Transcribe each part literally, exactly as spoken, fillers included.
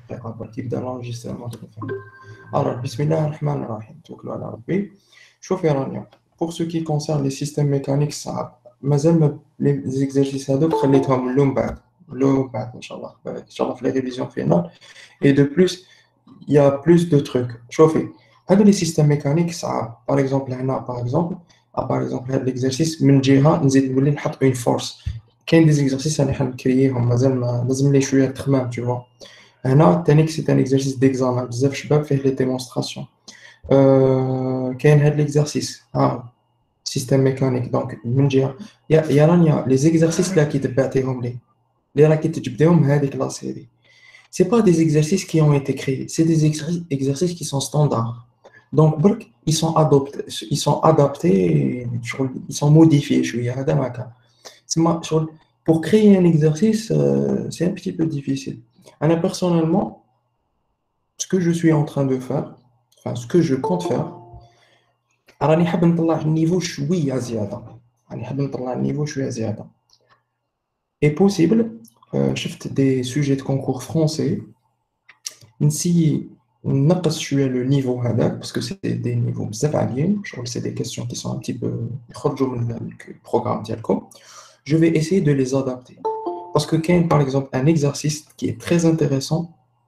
دقيقة برك يبدا l'enregistrement. Alors, Bismillah ar-Rahman ar-Rahim. توكلوا على ربي. شوف يا رانيا. Pour ce qui concerne les systèmes mécaniques صعب. مازال les exercices هذوك خليتهم اللون بعد. اللون بعد إن شاء الله. إن شاء الله في les révisions finales. Et de plus, il y a plus de trucs. شوفي. هذو les systèmes mécaniques صعب. Par exemple, هنا par exemple, ah, par exemple هذا l'exercice من جهة نزيد نولي نحط une force. كاين des exercices اللي حنكرييهم مازال ما لازم لي شوية تخمام tu vois. هنا تانيك c'est un exercice d'examen بزاف شباب فيه les démonstrations. Euh, كاين هاد l'exercice ها système mécanique donc من جهة يا يا رانيا les exercices là كي تبعتيهم لي اللي راكي تجبديهم هذيك لا série c'est pas des exercices qui ont été créés c'est des exercices exercices qui sont standards donc برك ils sont adoptés ils sont adaptés ils sont modifiés شوية هذا ما كان تسمى شغل pour créer un exercice euh, c'est un petit peu difficile. Anna, personnellement, ce que je suis en train de faire, enfin ce que je compte faire, راني حاب نطلع النيفو شوية زيادة، راني حاب نطلع النيفو شوية زيادة. Et possible, euh, شفت des sujets de concours français, نسي نقص شوية le niveau هذاك parce que c'est des niveaux بزاف عاليين، شغل c'est des questions qui sont un petit peu يخرجوا من البروغرام ديالكم. Je vais essayer de les adapter. Parce que quand, par exemple, un exercice qui est très intéressant,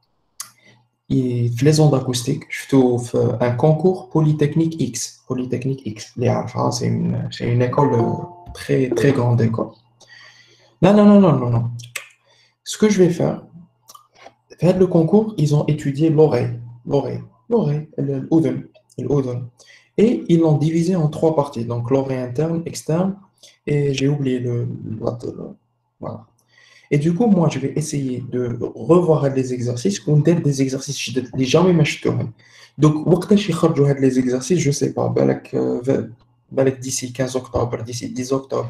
il fait les ondes acoustiques, je trouve un concours Polytechnique X. Polytechnique X. C'est une, c'est une école, très, très grande école. Non, non, non, non, non, non. Ce que je vais faire, faire le concours, ils ont étudié l'oreille. L'oreille. L'oreille. L'oudun. L'oudun. Et ils l'ont divisé en trois parties. Donc, l'oreille interne, externe, et j'ai oublié le, le, le voilà. Et du coup, moi, je vais essayer de revoir les exercices ou des exercices que je n'ai jamais fait. Donc, quand je vais les exercices, je ne sais pas, d'ici quinze octobre, d'ici dix octobre,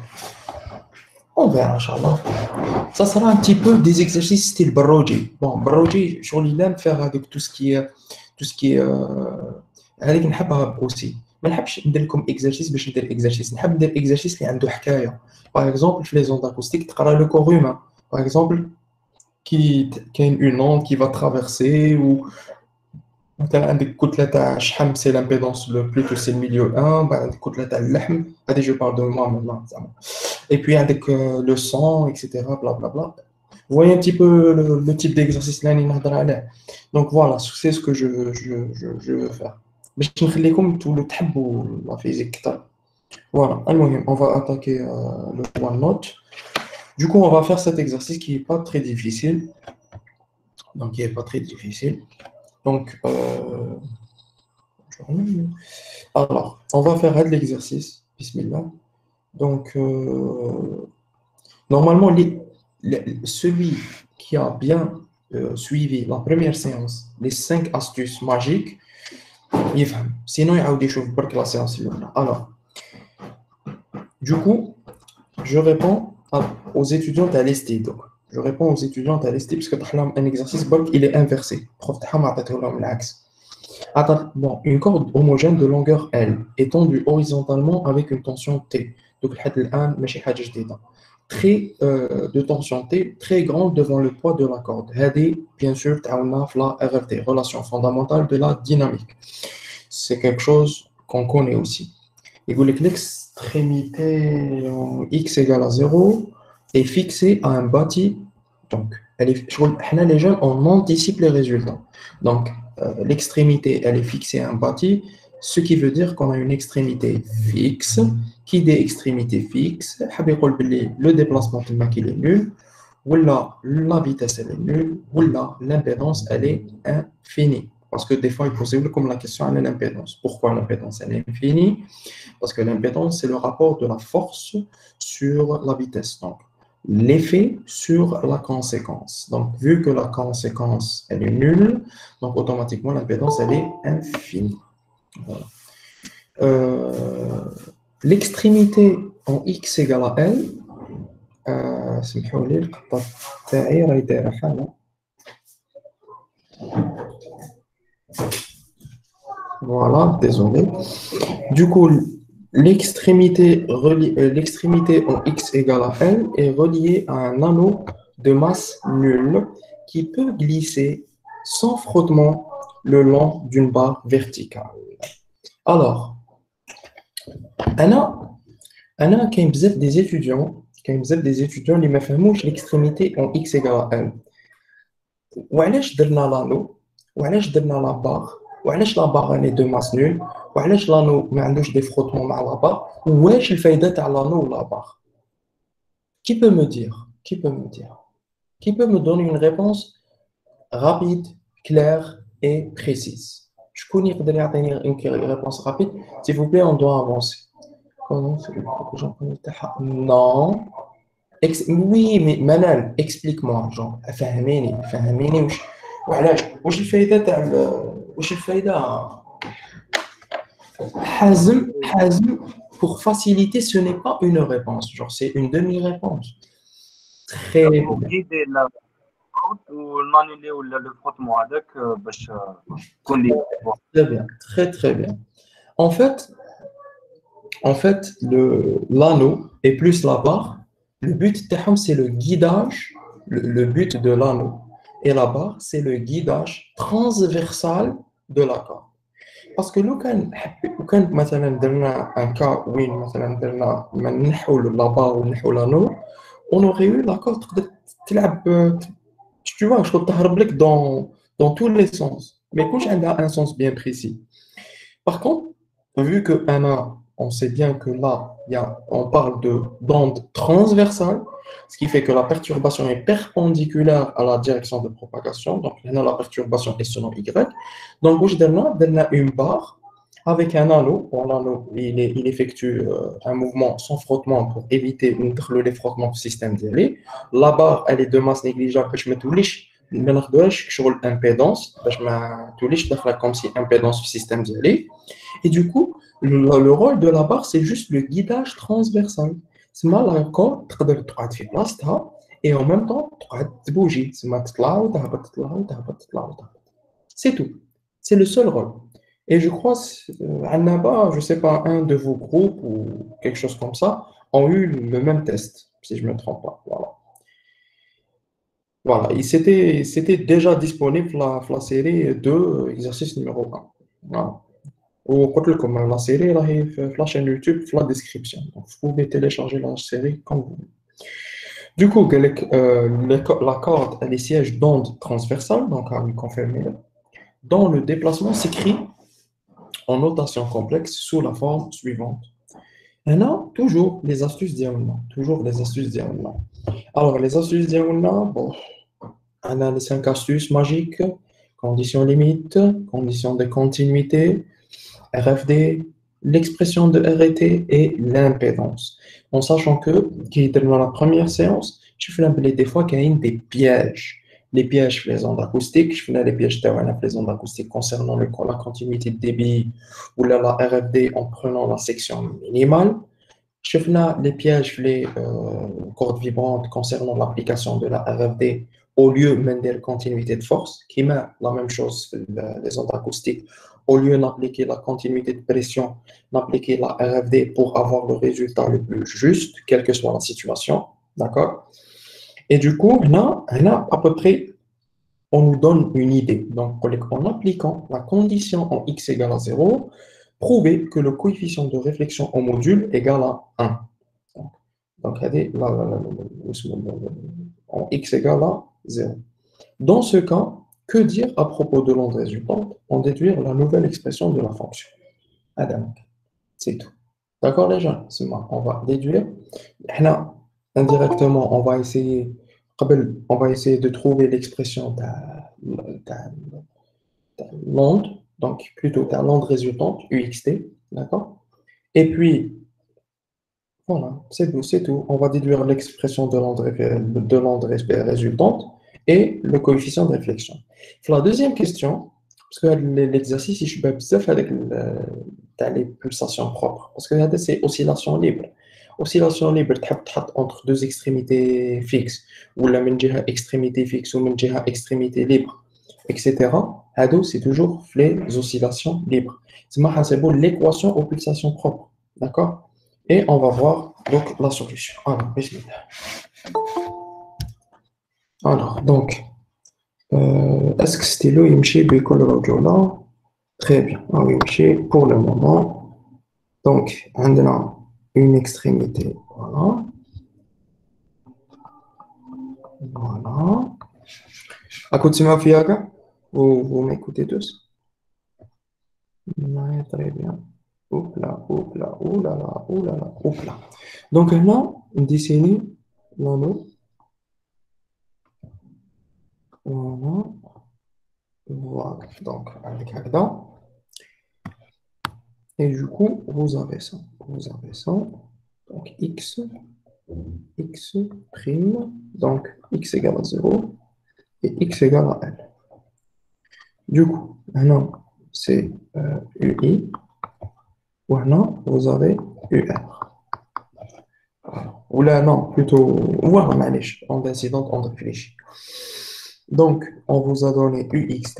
on verra, Inch'Allah. Ça sera un petit peu des exercices style Baroji. Bon, Baroji, je vais faire avec tout ce qui est, tout ce qui est, avec une حبة aussi. ما نحبش ندير لكم exercice باش ندير exercice. نحب ندير exercice اللي عنده حكاية. Par exemple, في les ondes acoustiques, تقرأ le corps humain. Par exemple, qui a une onde qui va traverser ou c'est l'impédance, le plutôt c'est le milieu un, je parle de moi maintenant. Et puis avec le sang, et cetera. Bla, bla, bla. Vous voyez un petit peu le, le type d'exercice là. Donc voilà, c'est ce que je, je, je, je veux faire. Mais je vais vous montrer tout le tabou, la physique. Voilà, on va attaquer euh, le OneNote. Du coup, on va faire cet exercice qui n'est pas très difficile. Donc, qui n'est pas très difficile. Donc, euh... alors, on va faire l'exercice. Bismillah. Donc, euh... normalement, les... celui qui a bien euh, suivi la première séance, les cinq astuces magiques, il va. Sinon, il y a des choses pour que la séance. Alors, du coup, je réponds aux étudiantes à l'E S T I. Donc, je réponds aux étudiantes à l'E S T I parce que un exercice il est inversé. Bon, une corde homogène de longueur L étendue horizontalement avec une tension T. Donc, très euh, de tension T très grande devant le poids de la corde. Bien sûr, la R F T, relation fondamentale de la dynamique. C'est quelque chose qu'on connaît aussi. Il vous que l'extrémité x égale à zéro est fixée à un bâti. Donc, elle est, les jeunes, on anticipe les résultats. Donc, euh, l'extrémité, elle est fixée à un bâti, ce qui veut dire qu'on a une extrémité fixe. Qui dit extrémité fixe, le déplacement il est nul, ou là, la vitesse elle est nulle, ou là, l'impédance elle est infinie. Parce que des fois, il est possible comme la question à l'impédance. Pourquoi l'impédance elle est infinie? Parce que l'impédance, c'est le rapport de la force sur la vitesse. Donc, l'effet sur la conséquence. Donc, vu que la conséquence, elle est nulle, donc automatiquement, l'impédance, elle est infinie. Voilà. Euh, l'extrémité en x égale à L, euh, voilà, désolé. Du coup, l'extrémité l'extrémité en x égale à L est reliée à un anneau de masse nulle qui peut glisser sans frottement le long d'une barre verticale. Alors, أنا أنا كاين بزاف des étudiants كاين بزاف des étudiants اللي ما فهموش l'extrémité en x égale à n. وعلاش درنا لانو وعلاش درنا لا باغ وعلاش لا باغ اني دو ماس نول وعلاش لانو ما عندوش دي فروتمون مع لا باغ واش الفايده تاع لانو ولا باغ. Qui peut me dire qui peut me dire qui peut me donner une réponse rapide, claire et précise. شكون يقدر يعطيني une réponse rapide? S'il vous plaît, on doit avancer. Comment c'est que j'en connais تاعها؟ Non. Ex- oui, mais Manal, explique-moi, genre, فهميني فهميني وش وعلاش واش الفايدة تاع ال- واش الفايدة حازم حازم pour faciliter ce n'est pas une réponse, genre c'est une demi-réponse. Très pour bien. guider la route ونانيلي ولا لو فروتمون هذاك باش تكون لي Très bien, très très bien. En fait, en fait, le l'anneau et plus la barre, le but تاعهم c'est le guidage, le, le but de l'anneau et la barre c'est le guidage transversal de la corde. Parce que لو كان لو كان مثلا درنا un cas وين مثلا درنا ما نحو لا barre ونحو l'anneau, on aurait eu la corde تقدر تلعب tu vois شغل تهرب لك dans dans tous les sens mais كلش عندها un sens bien précis. Par contre, vu que Anna, on sait bien que là, il y a, on parle de bande transversale, ce qui fait que la perturbation est perpendiculaire à la direction de propagation. Donc, là, la perturbation est selon Y. Donc, on a une barre avec un anneau. Bon, l'anneau, il, est- il effectue euh, un mouvement sans frottement pour éviter les frottements du système d'I. La barre, elle est de masse négligeable. Je me touche. ما ناخدوهاش شغل impédance باش ما توليش داخله comme si impédance في système ديالي. Et du coup, le, le rôle de la barre, c'est juste le guidage transversal. تسمى la corde تقدر تقعد في بلاصتها et en même temps تقعد تبوجي تسمى تطلع وتهبط تطلع وتهبط تطلع وتهبط. C'est tout. C'est le seul rôle. Et je crois, euh, Annaba, je sais pas, un de vos groupes ou quelque chose comme ça, ont eu le même test, si je me trompe pas. Voilà. Voilà, et c'était c'était déjà disponible la, la série deux, exercice numéro un. Voilà. Ou comme la série, là, il fait la chaîne YouTube, la description. Donc, vous pouvez télécharger la série quand vous voulez. Du coup, quelle- euh, le- la corde, elle est siège d'onde transversale, donc à lui confirmer, dont le déplacement s'écrit en notation complexe sous la forme suivante. Et là, toujours les astuces diagonales. Toujours les astuces diagonales. Alors, les astuces diagonales, bon, on a les cinq astuces magiques, conditions limites, conditions de continuité, R F D, l'expression de R T et l'impédance. En sachant que, qui est dans la première séance, je fais appeler des fois qu'il y a des pièges. Les pièges les ondes acoustiques, je fais les pièges les ondes acoustiques concernant le, la continuité de débit ou la, la R F D en prenant la section minimale. Je fais les pièges les euh, cordes vibrantes concernant l'application de la R F D au lieu de la continuité de force, qui met la même chose les ondes acoustiques. Au lieu d'appliquer la continuité de pression, d'appliquer la R F D pour avoir le résultat le plus juste, quelle que soit la situation. D'accord? Et du coup, là, là, à peu près, on nous donne une idée. Donc, en appliquant la condition en x égale à zéro, prouver que le coefficient de réflexion au module égale à un. Donc, regardez, là, là, là, là, en x égale à zéro. Dans ce cas, que dire à propos de l'onde résultante? En déduire la nouvelle expression de la fonction. Adam, c'est tout. D'accord les gens? C'est moi. On va déduire. Là, indirectement, on va essayer, on va essayer de trouver l'expression de l'onde, donc plutôt de l'onde résultante, U X T. D'accord? Et puis, voilà, c'est tout, c'est tout. On va déduire l'expression de l'onde de l'onde résultante et le coefficient de réflexion. Pour la deuxième question, parce que l'exercice, je suis besoin avec les pulsations propres, parce que c'est oscillation libre. Oscillation libre, entre deux extrémités fixes, ou la même extrémité fixe ou même extrémité libre, et cetera. C'est toujours les oscillations libres. C'est l'équation aux pulsations propres. D'accord? Et on va voir donc la solution. Alors, bismillah. Alors, donc, Euh, est-ce que stylo يمشي بكل رجولة؟ Très bien. Ah oui, يمشي pour le moment. Donc, on a une extrémité. Voilà. Voilà. À côté de ma fille, vous, vous m'écoutez tous? Ouais, très bien. Oup là, oup là, ouh là là, ouh là là, oup là. Donc là, on dessine l'anneau. Voilà. Voilà. Donc, avec là. Et du coup, vous avez ça. Vous avez ça. Donc, x, x prime. Donc, x égale à zéro et x égale à l. Du coup, maintenant, c'est euh, ui. Maintenant, vous avez ur. Ou là, non, plutôt, voilà, معليش, en incident, on réfléchit. Donc, on vous a donné uxt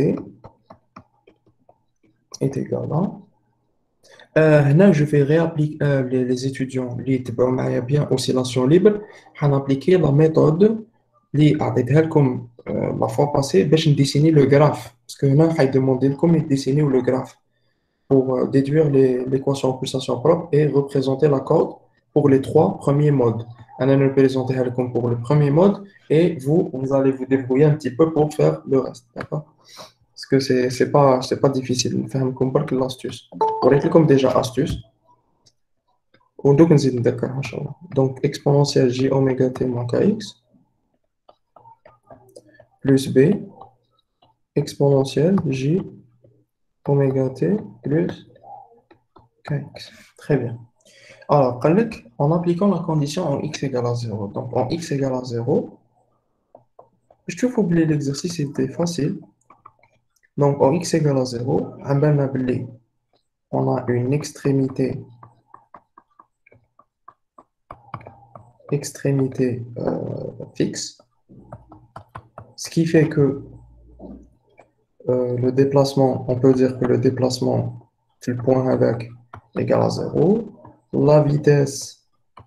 est égal à. Euh, là, je vais réappliquer euh, les, les étudiants qui étaient bien oscillation libre, on appliquer la méthode qui a été comme euh, la fois passée, pour dessiner le graphe. Parce que là, on demander comment dessiner le graphe pour euh, déduire les- l'équation en pulsation propre et représenter la courbe pour les trois premiers modes. On a représenté comme pour le premier mode et vous, vous allez vous débrouiller un petit peu pour faire le reste. D'accord? Parce que c'est c'est pas, c'est pas difficile. Faire comme par l'astuce. Pour être comme déjà astuce. Donc, نزيد نذكر إن شاء الله. Donc, exponentielle j oméga t moins kx plus b exponentielle j oméga t plus kx. Très bien. Alors, قالك, en appliquant la condition en x égale à zéro. Donc, en x égale à zéro, je trouve oublier l'exercice, c'était facile. Donc, en x égale à zéro, on a une extrémité, extrémité euh, fixe, ce qui fait que euh, le déplacement, on peut dire que le déplacement du point avec égale à zéro, la vitesse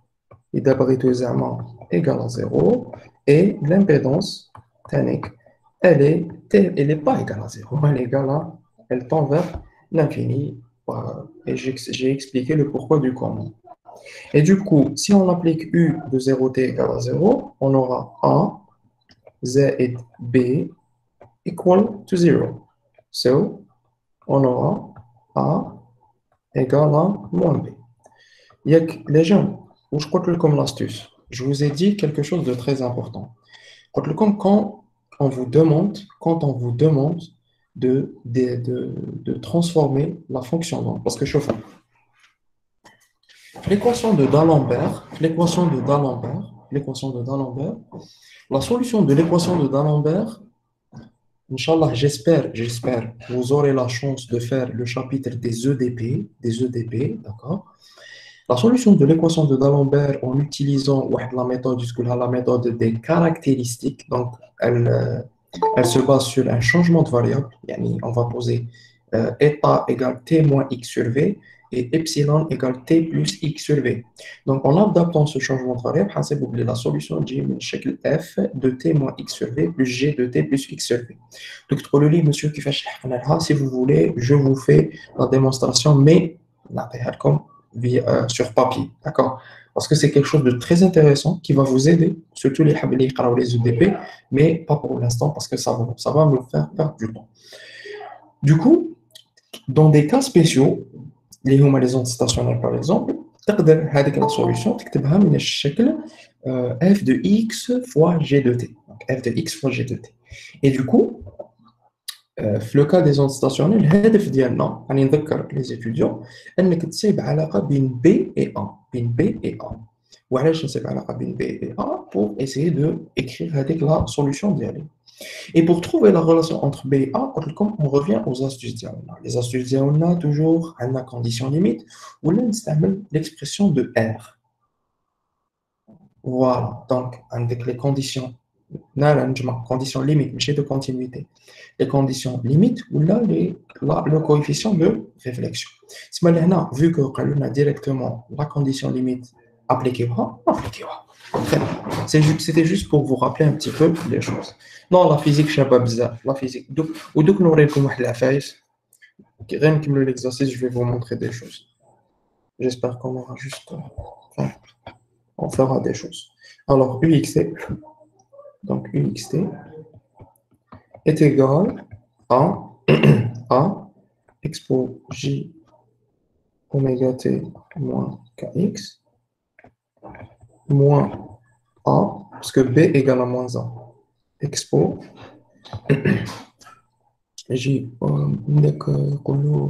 égale à zéro, et l'impédance tanique, elle est, elle est pas égale à zéro, elle est égale à, elle tend vers l'infini. Voilà. Et j'ai j'ai expliqué le pourquoi du comment. Et du coup, si on applique U de zéro t égale à zéro, on aura A, Z et B equal to zéro. So, on aura A égale à moins B. Yak, les gens, où je crois que comme l'astuce, je vous ai dit quelque chose de très important. Comme quand on vous demande, quand on vous demande de, de, de, de transformer la fonction d'onde. Parce que je fais l'équation de D'Alembert, l'équation de D'Alembert, l'équation de D'Alembert, la solution de l'équation de D'Alembert, Inch'Allah, j'espère, j'espère, vous aurez la chance de faire le chapitre des E D P, des E D P, d'accord? La solution de l'équation de D'Alembert en utilisant la méthode, la méthode des caractéristiques, donc elle, euh, elle se base sur un changement de variable. Yani on va poser euh, eta égale t moins x sur v et epsilon égale t plus x sur v. Donc en adaptant ce changement de variable, on va oublier la solution J من شكل f de t moins x sur v plus g de t plus x sur v. Donc تقولوا لي monsieur كيفاش نحققها si vous voulez, je vous fais la démonstration, mais نعطيها لكم via, sur papier, d'accord? Parce que c'est quelque chose de très intéressant qui va vous aider, surtout les habili ou les E D P, mais pas pour l'instant parce que ça va, ça va me faire perdre du temps. Du coup, dans des cas spéciaux, les hum les ondes stationnelles par exemple, تقدر هذيك la solution تكتبها من الشكل f de x fois g de t. Donc f de x fois g de t. Et du coup, في لو كا دي زون ستاسيونيل الهدف ديالنا راني نذكر لي زيتيديون انك تصيب علاقه بين بي اي ا بين بي اي ا وعلاش نصيب علاقه بين بي اي ا pour essayer de écrire هذيك la solution ديالي. Et pour trouver la relation entre B et A, on revient aux astuces diagonales. Les astuces diagonales, toujours, à la condition limite, ou là, on l'expression de R. Voilà, donc, avec les conditions, conditions limites, mais de continuité. Les conditions limites, ou là, les, là le coefficient de réflexion. Si on a vu que on a directement la condition limite appliquée, appliquée. Très bien. C'est ju- C'était juste pour vous rappeler un petit peu les choses. Non, la physique, je sais pas bizarre. La physique. Donc, ou donc, nous aurons la face. Rien que l'exercice, je vais vous montrer des choses. J'espère qu'on aura juste. euh, Enfin, on fera des choses. Alors, U X T, donc U X T est égal à, à expo J oméga T moins K X moins A, parce que B égale à moins A. Expo J, euh, donc, euh,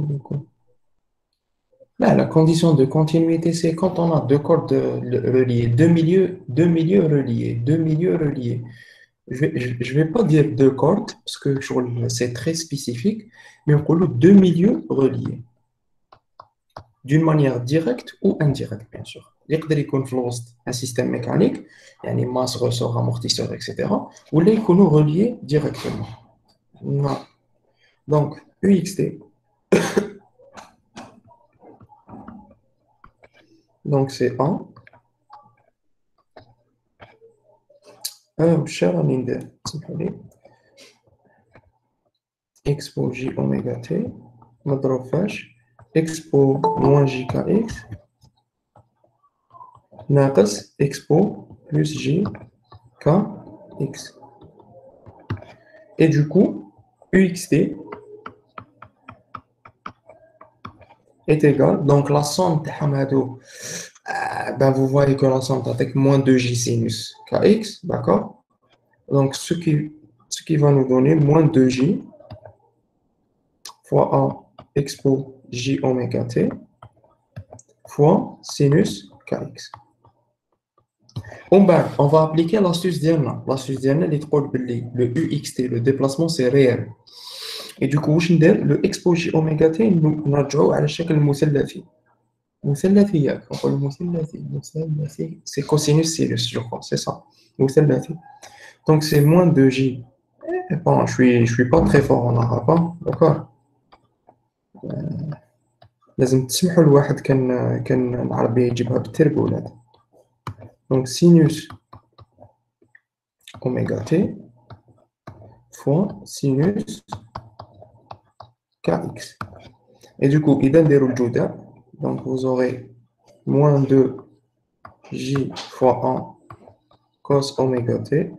là, la condition de continuité, c'est quand on a deux cordes de- reliées, deux milieux, deux milieux reliés, deux milieux reliés. Je vais, je, je vais pas dire deux cordes, parce que je- c'est très spécifique, mais on parle deux milieux reliés, d'une manière directe ou indirecte, bien sûr. يقدر يكون في الوسط un système mécanique, يعني masse, ressort, amortisseur, et cetera, ou là, ils sont reliés directement. Voilà. Donc, U X T, donc c'est un, un cher en inde, expo J oméga T, مضروب فاش expo moins J K X ناقص expo plus J K X. Et du coup, U X T est égal, donc la somme de Hamado, euh, ben vous voyez que la somme est avec moins deux J sinus K X, d'accord? Donc ce qui, ce qui va nous donner moins deux J fois A expo J oméga T fois sinus K X. On va, on va appliquer l'astuce d'Yanna. L'astuce d'Yanna, elle est trop belle. Le U X T, le déplacement, c'est réel. Et du coup, je vais dire, le expo J oméga T, nous نرجعوا على الشكل المثلثي. مثلثي ياك نقول مثلثي مثلثي c'est cosinus sinus je crois c'est ça مثلثي donc c'est moins deux J. Bon, je suis je suis pas très fort en arabe hein, d'accord. لازم تسمحوا لواحد كان كان العربية يجيبها بالتربولات. donc sinus oméga T fois sinus K X. Et du coup, إذا نديرو الجداء donc vous aurez moins deux J fois un cos oméga T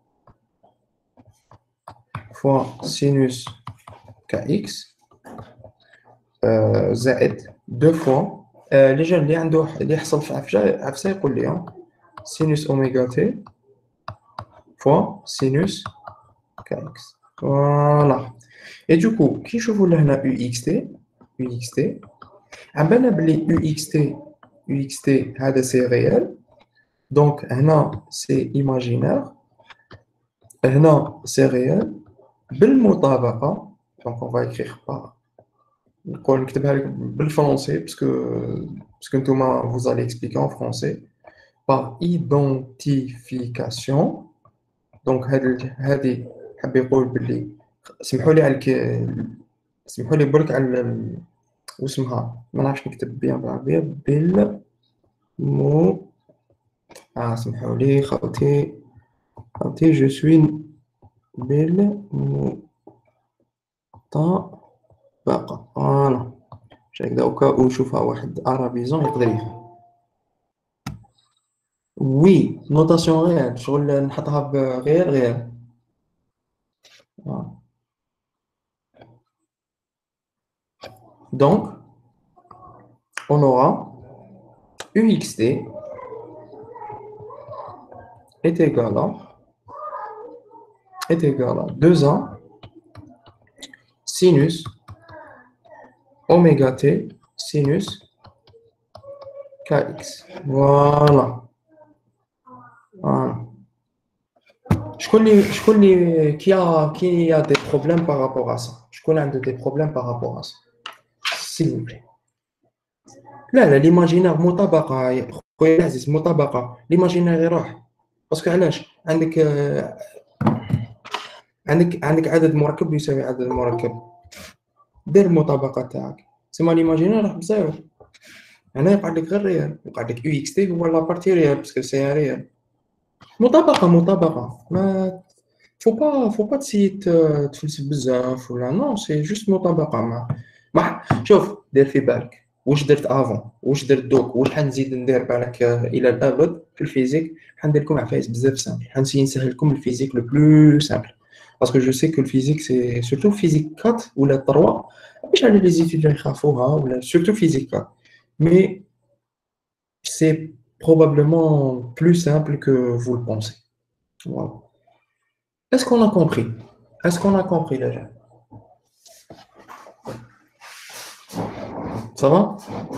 fois sinus K X euh, زائد deux fois euh, les gens اللي عنده اللي يحصل في عفسه عفسه يقول لي ها sinus oméga T fois sinus K X. Voilà. Et du coup كي نشوفوا لهنا U X T U X T عم بالنا بلي U X T U X T هذا سي ريال donc هنا سي imaginaire هنا سي ريال بالمطابقة donc on va écrire par نقول نكتبها لك بالفرنسي parce que parce que نتوما vous allez expliquer en français par identification donc هذه هذه حاب يقول باللي سمحوا لي على سمحوا لي برك على واسمها ما نعرفش نكتب بيان بالعربية بال مو اه سمحوا لي خاوتي خاوتي جو سوي بالمطابقة فوالا باش هكذا وكا ونشوفها واحد ارابيزون يقدر يفهم. وي نوتاسيون غير شغل نحطها بغير غير donc on aura U X T est égal à est égal à deux A sinus oméga T sinus K X. Voilà. Voilà. Je connais, je connais qui a, qui a des problèmes par rapport à ça. Je connais des problèmes par rapport à ça. S'il vous plaît. لا لا l'imaginaire مطابقة خويا العزيز مطابقة l'imaginaire يروح باسكو علاش عندك عندك عندك عدد مركب يساوي عدد مركب دير المطابقة تاعك سما l'imaginaire راح بزيرو هنا يقعد لك غير ريال يقعد لك U X T هو لا بارتي ريال باسكو سي ريال مطابقة مطابقة ما faut pas faut pas تسيي ت- تفلسف بزاف ولا نو سي جوست مطابقة ما ما شوف دير في بالك واش درت افون واش درت دوك واش حنزيد ندير بالك آه، الى الابد في الفيزيك حندير لكم عفايس بزاف سامبل حنسيي نسهل لكم الفيزيك لو بلو سامبل باسكو جو سي كو الفيزيك سي سورتو فيزيك أربعة ولا ثلاثة مش على لي زيتيديون يخافوها ولا سورتو فيزيك أربعة مي c'est probablement plus simple que vous le pensez. Voilà. Est-ce qu'on a compris? Est-ce qu'on a compris déjà? Ça va?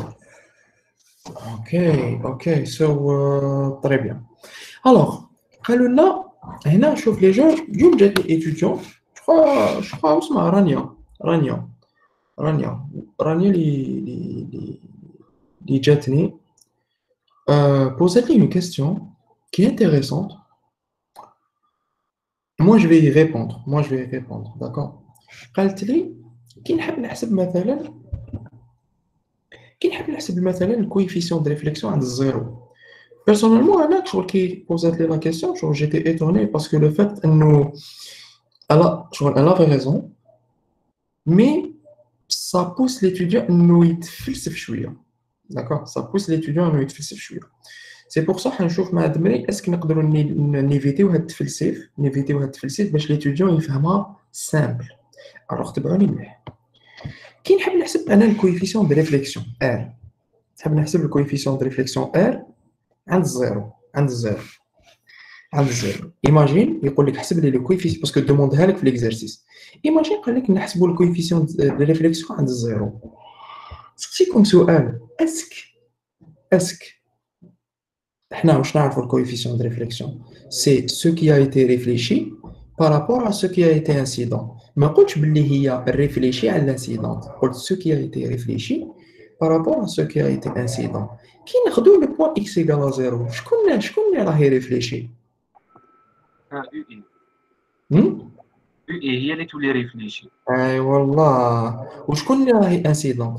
Ok, ok, so, euh, très bien. Alors, قالوا لنا هنا نشوف les gens اليوم جات لي étudiant je crois je crois اسمها رانيا رانيا رانيا رانيا اللي اللي اللي اللي جاتني euh, posait une question qui est intéressante. Moi je vais y répondre. Moi je vais y répondre, d'accord? قالت لي كي نحب نحسب مثلا كي نحب نحسب مثلا الكويفيسيون دو ريفليكسيون عند الزيرو بيرسونيلمون انا شغل كي بوزات لي لا كيسيون شغل جيتي ايتوني باسكو لو فات انه الا شغل elle avait raison mais ça pousse l'étudiant انه يتفلسف شويه داكور ça pousse l'étudiant انه يتفلسف شويه سي بور صح نشوف مع دمري اسك نقدروا نيفيتيو هاد التفلسيف نيفيتيو هاد التفلسيف باش ليتيديون يفهمها سامبل الوغ تبعوني مليح كي نحب نحسب انا الكويفيسيون دو ريفليكسيون ار نحب نحسب الكويفيسيون دو ريفليكسيون ار عند الزيرو عند الزيرو عند الزيرو ايماجين يقول لك حسب لي لو كويفيسيون باسكو دوموندها لك في ليكزارسيس ايماجين قال لك نحسبوا الكويفيسيون دو ريفليكسيون عند الزيرو سقسيكم سؤال اسك اسك حنا واش نعرفوا الكويفيسيون دو ريفليكسيون سي سو كي ا ايتي ريفليشي بارابور ا سو كي ا ايتي انسيدون ما قلتش باللي هي ريفليشي على الانسيدون قلت سو كي ا ايتي ريفليشي بارابور ا سو كي ا ايتي انسيدون كي ناخذوا لو بوين اكس ايكال زيرو شكون شكون اللي راهي ريفليشي يو اي هم يو اي هي اللي تولي ريفليشي. اي والله وشكون اللي راهي انسيدون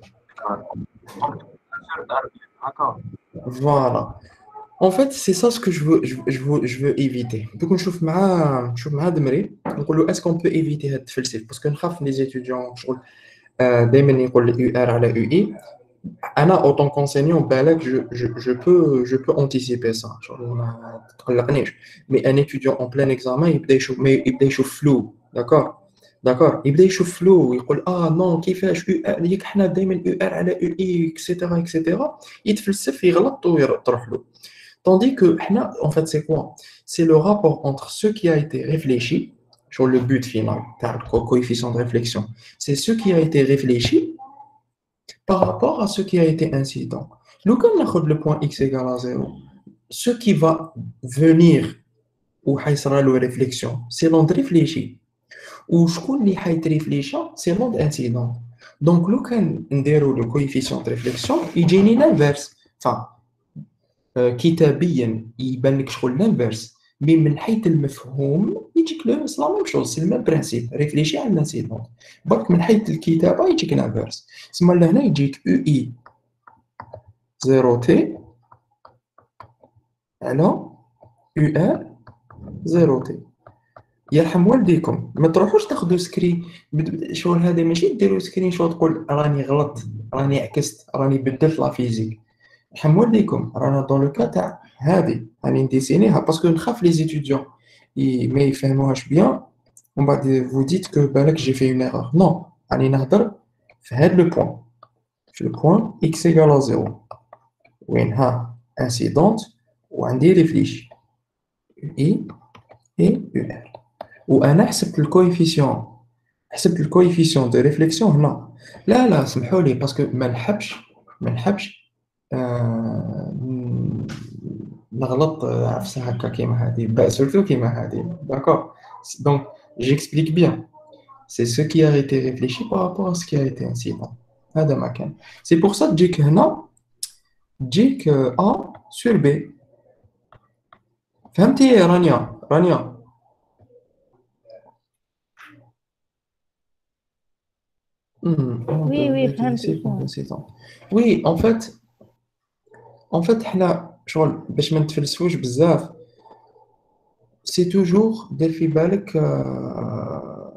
هكا فوالا En fait, c'est ça ce que je veux, je, je veux, je veux éviter. Donc, on chauffe ma, chauffe ma demré. Donc, est-ce qu'on peut éviter cette falsification? Parce que nous avons les étudiants, je euh, دايما يقول لك U R على U I. أنا en tant qu'enseignant, بالك, je, je, je peux, je peux anticiper ça. شغل ما تقلقنيش. Mais un étudiant en plein examen, يبدأ يشوف, mais يبدأ يشوف flou, d'accord? d'accord يبدأ يشوف flou ويقول اه نو كيفاش U R ليك حنا دايما U R على U I, et cetera, et cetera. يتفلسف يغلط ويروح له. Tandis que, en fait, c'est quoi? C'est le rapport entre ce qui a été réfléchi, sur le but final, le coefficient de réflexion, c'est ce qui a été réfléchi par rapport à ce qui a été incident. Nous, quand on a le point x égale à zéro, ce qui va venir, ou sera la réflexion, c'est l'onde réfléchie. Ou ce qu'on a réfléchi, c'est l'onde incident. Donc, quand on déroule le coefficient de réflexion, il y a l'inverse. Enfin, كتابيا يبان لك شغل الانفيرس مي من حيث المفهوم يجيك لو سي لا ميم شوز سي الميم برانسيب ريفليشي على الانسيدون برك من حيث الكتابه يجيك الانفيرس تسمى لهنا يجيك او اي زيرو تي على او ار زيرو تي يرحم والديكم ما تروحوش تاخذوا سكرين شغل هذا ماشي ديروا سكرين شوت تقول راني غلط راني عكست راني بدلت لا فيزيك يرحم والديكم رانا دون لو كا تاع هذه راني نديسينيها باسكو نخاف لي زيتيديون ما يفهموهاش بيان ومن بعد فو ديت كو بالك جي في اون ايرور نو راني نهضر في هذا لو بوين في لو بوين اكس ايكال زيرو وين ها انسيدونت وعندي ريفليشي اي اي او ار وانا حسبت الكويفيسيون حسبت الكويفيسيون دو ريفليكسيون هنا لا لا سمحوا لي باسكو ما نحبش ما نحبش آه نغلط عفسه هكا كيما هذه سورتو كيما هذه داكور دونك j'explique bien c'est ce qui a été réfléchi par rapport à ce qui a été incident هذا ما كان c'est pour ça تجيك هنا تجيك A sur B فهمتي يا رانيا رانيا Hmm, Oui, oui, فهمت c'est bon, فهمت. c'est bon. Oui, en fait, en fait, حنا شغل باش ما نتفلسفوش بزاف c'est toujours دير في بالك آه،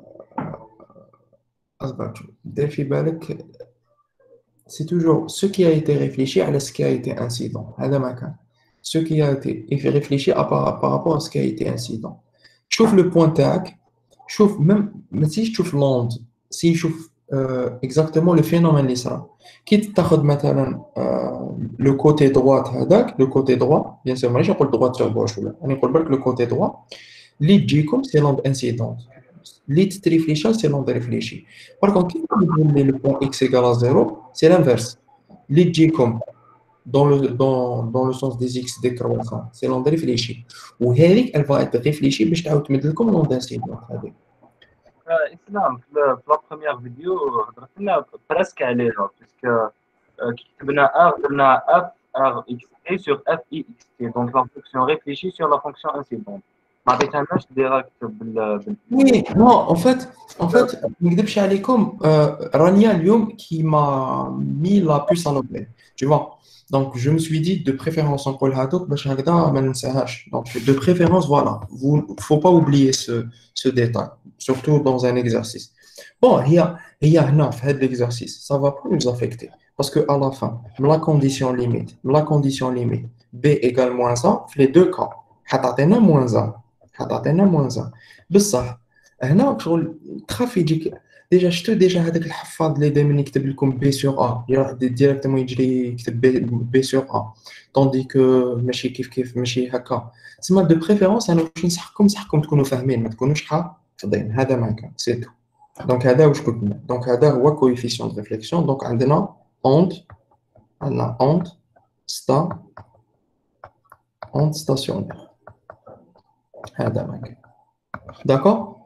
أصبر، دير في بالك c'est toujours ce qui a été réfléchi à ce qui a été incident. هذا ما كان. Ce qui a été réfléchi à par, par rapport à ce qui a été incident. شوف le point تاعك، شوف même ماشي تشوف l'onde، si شوف euh, exactement le phénomène اللي صرا. كي تاخذ مثلا euh, le côté droit هذاك، le côté droit bien sûr ماشي نقول droite sur gauche ولا، راني نقول برك le côté droit اللي تجيكم c'est l'onde incidente. اللي تريفليشي c'est l'onde réfléchie. Par contre, كي نقول le point x égale à zéro, c'est l'inverse. اللي تجيكم dans le, dans, dans le sens des x décroissants, c'est l'onde réfléchie. وهذيك elle va être réfléchie باش تعاود تمد لكم l'onde incidente هذيك. اسلام في لا بروميير فيديو هضرت لنا بريسك عليها باسكو كي كتبنا ار درنا اف ار اكس تي سور اف اي اكس تي دونك لا فونكسيون ريفليشي سور لا فونكسيون انسيدونت ما عطيتهالناش ديريكت بال Oui, non, en fait, en fait, ما نكذبش عليكم euh, رانيا اليوم qui m'a mis la puce à l'oreille, tu vois. Donc je me suis dit de préférence نقول هذوك باش هكذا ما ننساهاش. Donc de préférence voilà, vous faut pas oublier ce ce détail, surtout dans un exercice. Bon, هي هي هنا في هذا l'exercice, ça va pas nous affecter parce que à la fin, la condition limite, la condition limite b égale moins un, في les deux cas حتعطينا moins un, حتعطينا moins un. بصح هنا شغل تخاف يجيك ديجا شتو ديجا هذاك الحفاظ اللي دائما يكتب لكم بي سور ا يروح ديريكتومون يجري يكتب بي, بي سور ا طوندي كو ماشي كيف كيف ماشي هكا. تسمى دو بريفيرونس انا واش نصحكم نصحكم تكونوا فاهمين ما تكونوش حافظين. هذا ما كان سي تو. دونك هذا واش قلت لنا. دونك هذا هو كويفيسيون دو ريفليكسيون. دونك عندنا اوند، عندنا اوند ستا اوند ستاسيونير. هذا ما كان. داكور.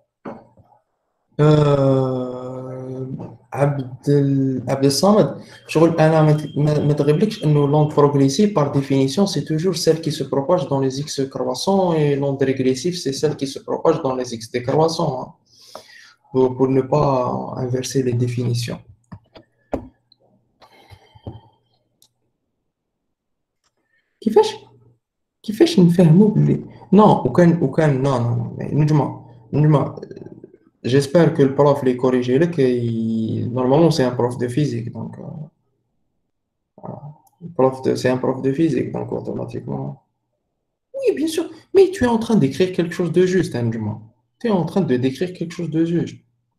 أه... عبد ال... عبد الصمد شغل انا ما تغيبلكش انه لوند بروغريسيف par définition c'est toujours celle qui se propage dans les x croissants et l'onde régressive c'est celle qui se propage dans les x décroissants hein, pour, pour ne pas inverser les définitions. كيفاش كيفاش نفهموا بلي نو وكان وكان نو نو نجمع نجمع. J'espère que le prof les corrige. Il... Normalement, c'est un prof de physique. Donc, euh, voilà. prof de... c'est un prof de physique. Donc, automatiquement. Oui, bien sûr. Mais tu es en train d'écrire quelque chose de juste, hein, du moins. Tu es en train de décrire quelque chose de juste.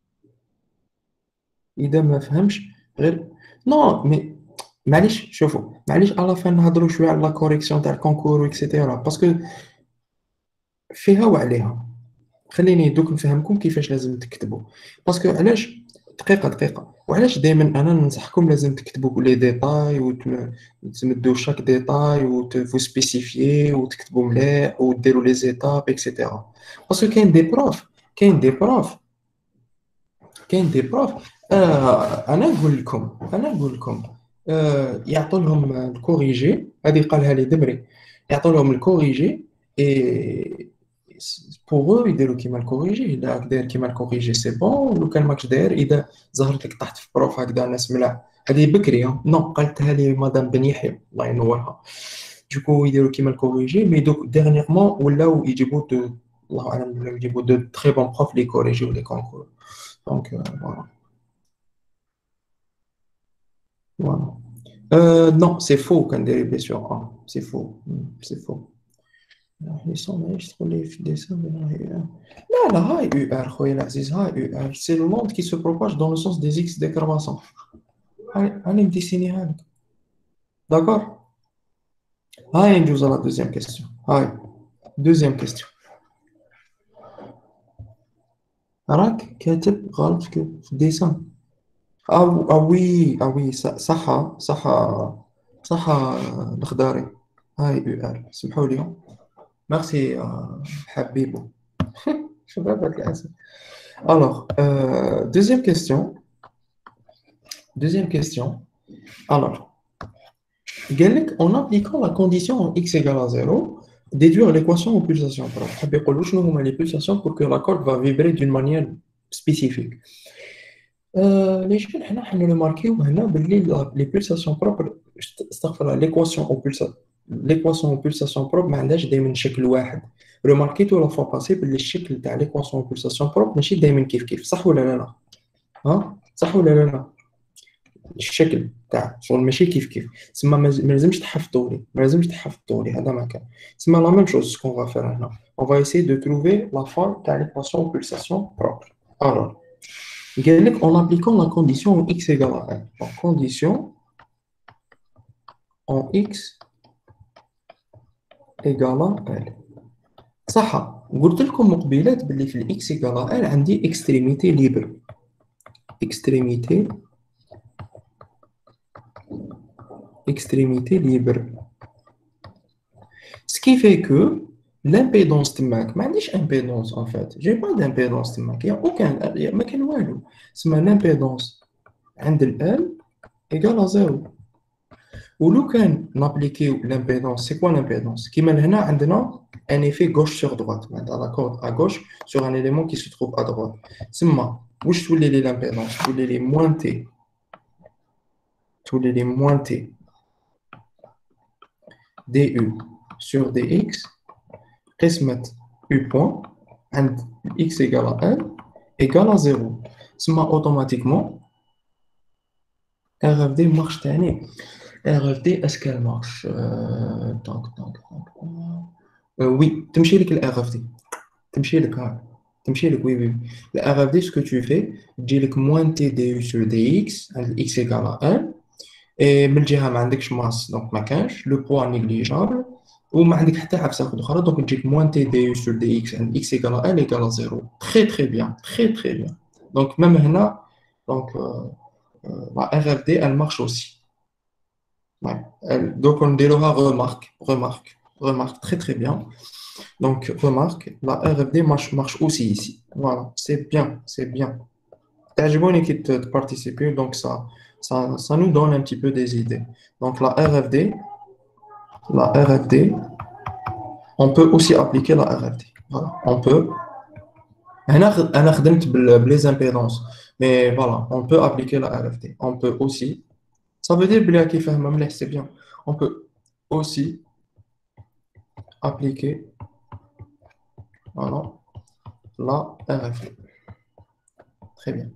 إذا ما فهمش غير non mais معليش شوفوا معليش à la fin نهضروا شوية على la correction تاع الكونكور etc parce que فيها وعليها. خليني دوك نفهمكم كيفاش لازم تكتبوا باسكو علاش دقيقه دقيقه وعلاش دائما انا ننصحكم لازم تكتبوا لي ديتاي وتمدوا شاك ديتاي وتفو سبيسيفيي وتكتبوا مليح وديروا لي زيتاب اكسيتيرا باسكو كاين دي بروف كاين دي بروف كاين دي بروف آه انا نقول لكم انا نقول لكم آه يعطوا لهم الكوريجي هذه قالها لي دبري يعطوا لهم الكوريجي اي pour eux يديروا كيما الكوريجي. اذا داير كيما الكوريجي سي بون لو كان ماكش داير اذا ظهرت لك تحت في بروف هكذا ناس ملاح هذه بكري نو قالتها لي مدام بن يحيى الله ينورها دوكو يديروا كيما الكوريجي مي دوك ديرنييرمون ولاو يجيبوا دو الله اعلم ولاو يجيبوا دو تري بون بروف لي كوريجيو لي كونكور دونك فوالا فوالا euh non c'est faux كان داير بي سور ا c'est faux c'est faux. لا لا هاي U R خويا العزيز هاي U R c'est le monde qui se propage dans le sens des x décroissants. هاي هاني مديسينيها لك داكور. هاي ندوز على دوزيام كيستيون. هاي دوزيام كيستيون راك كاتب غلط في الديسان. اه اه وي اه وي صح صح صح الخضاري. هاي U R سمحوا لي. Merci, euh, Habibou. Je sais pas quoi dire. Alors, euh, deuxième question. Deuxième question. Alors, Galek, en appliquant la condition en x égale à zéro, déduire l'équation aux pulsations propres. Habibou, nous avons les pulsations pour que la corde va vibrer d'une manière spécifique. Euh, les jeunes, on a remarqué que les pulsations propres, l'équation aux pulsations l'équation aux pulsations propres ما عندهاش دايما شكل واحد. ريماركيتو لا فوا باسي باللي الشكل تاع ليكواسيون بولساسيون بروب ماشي دائما كيف كيف، صح ولا لا لا؟ ها صح ولا لا لا؟ الشكل تاع شغل ماشي كيف كيف، تسمى ما لازمش تحفظوا لي، ما لازمش تحفظوا لي، هذا ما كان تسمى لا ميم شوز سكون فا فير هنا. اون فا ايسي دو تروفي لا فورم تاع ليكواسيون بولساسيون بروب. الوغ قال لك en appliquant la condition où x égale à un. Donc condition en x égale à un. صح قلت لكم مقبلات باللي في الاكس égale à un عندي extrémité libre. extrémité extrémité libre. Ce qui fait que l'impédance تماك ما عنديش impédance en fait. J'ai pas d'impédance تماك. Il y a aucun il y a ما كان والو. اسمها l'impédance عند ال égale à zéro. ولو كان نابليكيو l'impédance, c'est quoi l'impédance? كيما هنا عندنا un effet gauche sur droite. Maintenant la corde à gauche sur un élément qui se trouve à droite. تسمى واش تولي لي l'impédance؟ تولي لي moins t. تولي لي moins t du sur dx قسمة u point عند x égale à un égale à zéro. تسمى automatiquement R F D marche تاني. R F D est-ce qu'elle marche euh, donc, donc, donc, euh, oui تمشي لك ال R F D تمشي لك ها تمشي لك oui oui le R F D ce que tu fais تجي لك moins t du sur dx عند x égale à un et من الجهة ما عندكش ماس دونك ما كانش لو بوا نيجليجابل وما عندك حتى عفسة أخرى دونك تجيك moins t du sur dx عند x égale à un égale à zéro. très très bien très très bien. donc même هنا donc euh, euh, la R F D elle marche aussi. Ouais. Elle- Donc, on dit remarque, remarque, remarque, très très bien. Donc, remarque, la R F D marche, marche aussi ici. Voilà, c'est bien, c'est bien. J'ai bonne équipe de de participer, donc ça, ça, ça nous donne un petit peu des idées. Donc, la R F D, la R F D, on peut aussi appliquer la R F D. Voilà, on peut. أنا خ- أنا خدمت بال- بليز impédances, mais voilà, on peut appliquer la R F D. On peut aussi. Ça veut dire بلي راكي فاهمة مليح, c'est bien. On peut aussi appliquer voilà, la R F D. Très bien,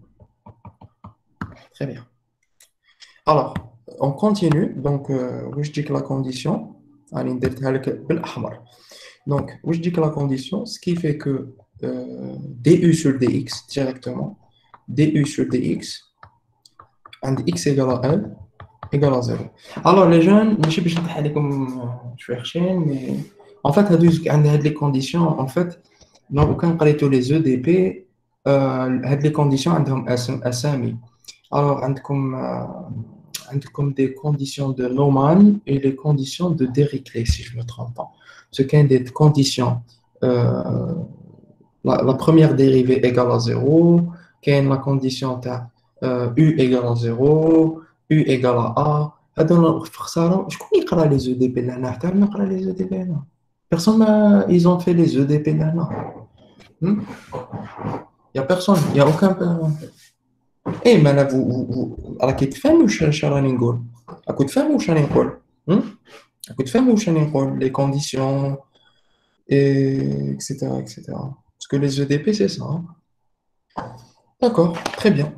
très bien. Alors, on continue. Donc, euh, où je dis que la condition, allez, نديرها لك بالأحمر. Donc, où je dis que la condition, ce qui fait que euh, du sur dx directement, du sur dx, and x égale à un, égale à zéro. Alors, les jeunes, je ne sais pas si je suis cherché, mais en fait, هاد les conditions, en fait, donc, quand on قريتو les E D P, euh, هاد les conditions عندهم أسم- أسامي. Alors, عندكم euh, عندكم des conditions de Neumann et les conditions de Dirichlet, si je ne me trompe pas. Ce qui est des conditions, euh, la, la première dérivée égale à zéro, qui est la condition de euh, U égale à zéro, U égale à A. هذا خسارة شكون يقرا les E D P لهنا حتى أنا نقرا les E D P هنا. Personne n'a- ils ont fait les E D P لهنا. Il n'y a personne, il n'y a aucun. ايه ما انا vous, vous, vous- راكي تفهم واش واش راني نقول راكو تفهم واش راني نقول هم؟ راكو تفهم واش راني نقول لي كونديسيون et etc etc parce que les E D P c'est ça hein. D'accord très bien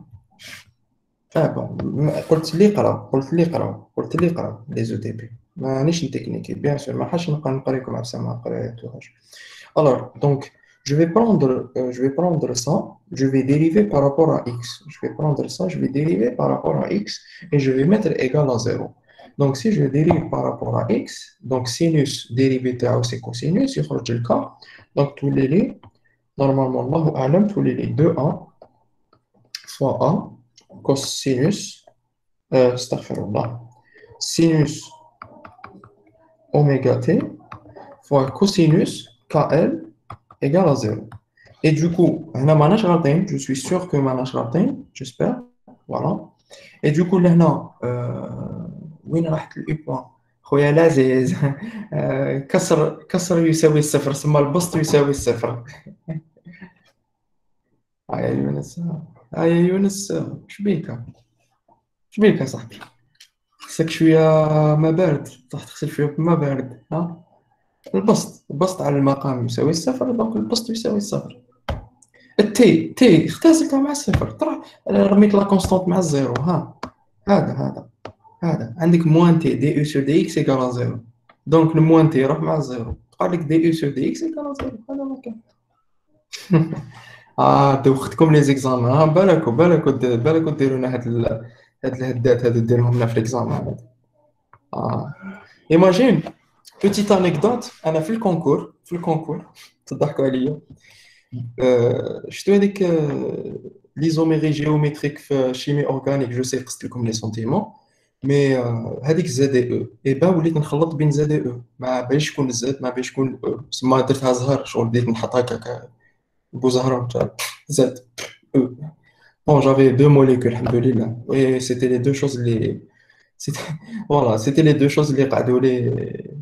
ah bon ما- قلت لي قرا قلت لي قرا قلت لي قرا les E D P مانيش نتكنيكي bien sûr ما حاش نبقى نقرا لكم عفسه ما قريتوهاش. Alors, donc, je vais prendre, euh, je vais prendre ça, je vais dériver par rapport à x. Je vais prendre ça, je vais dériver par rapport à x et je vais mettre égal à zéro. Donc, si je dérive par rapport à x, donc sinus dérivé de c'est cosinus, il faut le cas. Donc, tous les les, normalement, Allahu a'lam, tous les les deux a fois a cosinus, euh, astaghfirullah, sinus oméga t fois cosinus kl égale à zéro. Et du coup, هنا ماناش غلطين, je suis sûr que ماناش غلطين, j'espère. Voilà. Et du coup, هنا euh, وين راحت الإي بوان؟ خويا العزيز آه، كسر كسر يساوي الصفر, ثم البسط يساوي الصفر. آه يا يونس آه يا يونس اش بيك؟ اش بيك يا صاحبي؟ خصك شوية ما بارد, راح تغسل شوية بما بارد ها؟ البسط البسط على المقام يساوي الصفر، دونك البسط يساوي الصفر. التي تي اختزلتها مع الصفر، طرح رميت لا كونستانت مع الزيرو. ها هذا هذا هذا عندك موان تي دي او سور دي اكس ايكال زيرو، دونك الموان تي يروح مع الزيرو، تبقى لك دي او سور دي اكس ايكال زيرو. هذا ما كان. اه دوختكم لي زيكزامان، ها بالكو بالكو د- بالكو ديروا لنا هاد ال- هاد الهدات هادو ديروهم لنا في ليكزامان. اه ايماجين بوتيت انيكدوت، انا في الكونكور في الكونكور تضحكوا عليا. آه، شفتوا هذيك آه، ليزوميري جيومتريك في شيمي اورغانيك، جو سي قصت لكم لي سونتيمون. مي آه، هذيك زد او اي با وليت نخلط بين زد او، ما باش يكون زد ما باش يكون او، تسمى درتها زهر شغل، بديت نحط هكاك بوزهره تاع زد او. بون جافي دو موليكول الحمد لله، وي سيتي لي دو شوز اللي سيتي فوالا سيتي لي دو شوز اللي قعدوا لي.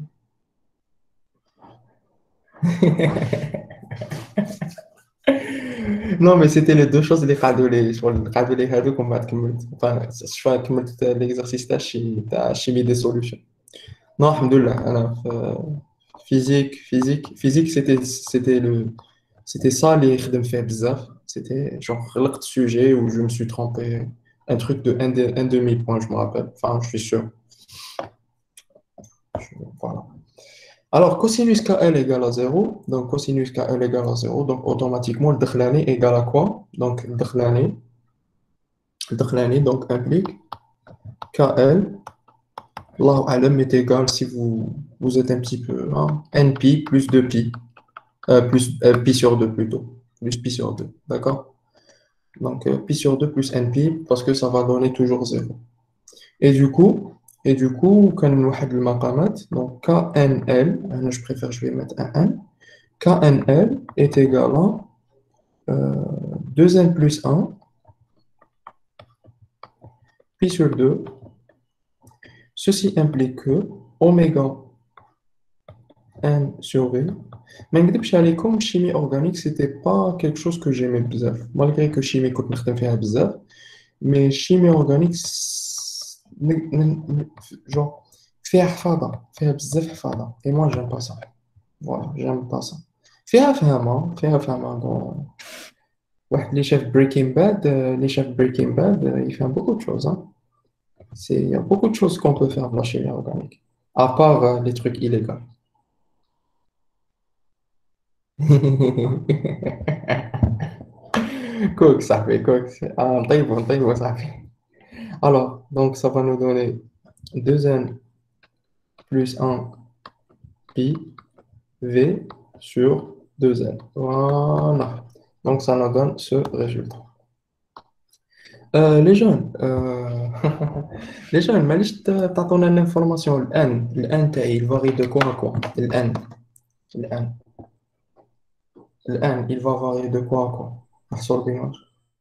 Non, mais c'était les deux choses اللي قعدوا لي شغل، قعدوا لي هذوك ومن بعد كملت. enfin, شفا كملت ليكزارسيس تاع الشيمي تاع الشيمي دي سوليوشن. نو الحمد لله انا في فيزيك فيزيك فيزيك سيتي سيتي لو سيتي ça اللي خدم فيه بزاف. سيتي genre غلقت sujet où je me suis trompé un truc de un, de, un demi point je me rappelle, enfin je suis sûr. Je- voilà. Alors, cosinus K L égale à zéro, donc cosinus K L égale à zéro, donc automatiquement le Dakhlani égale à quoi? Donc le Dakhlani, le Dakhlani donc implique K L, Allahu A'lam est égal, si vous, vous êtes un petit peu, hein, N pi plus deux pi, euh, plus euh, pi sur deux plutôt, plus pi sur deux, d'accord? Donc euh, pi sur deux plus N pi, parce que ça va donner toujours zéro. Et du coup, et du coup, quand nous avons le maqamat, donc K N L, hein, je préfère, je vais mettre un N, K N L est égal à euh, deux n plus un, pi sur deux. Ceci implique que oméga n sur v. Mais je vais comme chimie organique, c'était pas quelque chose que j'aimais bizarre. Malgré que chimie كنت نخدم فيها bizarre, mais chimie organique, c'est- ن- ن- ن- genre, فيها حفاظة فيها بزاف حفاظة. Et moi, j'aime pas ça. Voilà, j'aime pas ça. فيها فهمة فيها فهمة dans- واحد اللي شاف Breaking Bad, euh, اللي شاف Breaking Bad, euh, il fait beaucoup de choses, hein. C'est, il y a beaucoup de choses qu'on peut faire de la chimie organique, à part euh, les trucs illégaux. Cook, ça fait cook. Ah, طيب طيب ça fait. Alors, donc ça va nous donner deux n plus un pi v sur deux n. Voilà. Donc ça nous donne ce résultat. Euh, les jeunes, euh, les jeunes, mais t'as donné l'information, le n, le n تاعي, il varie de quoi à quoi? Le n, le n. Le n, il va varier de quoi à quoi? نحصر بينهم.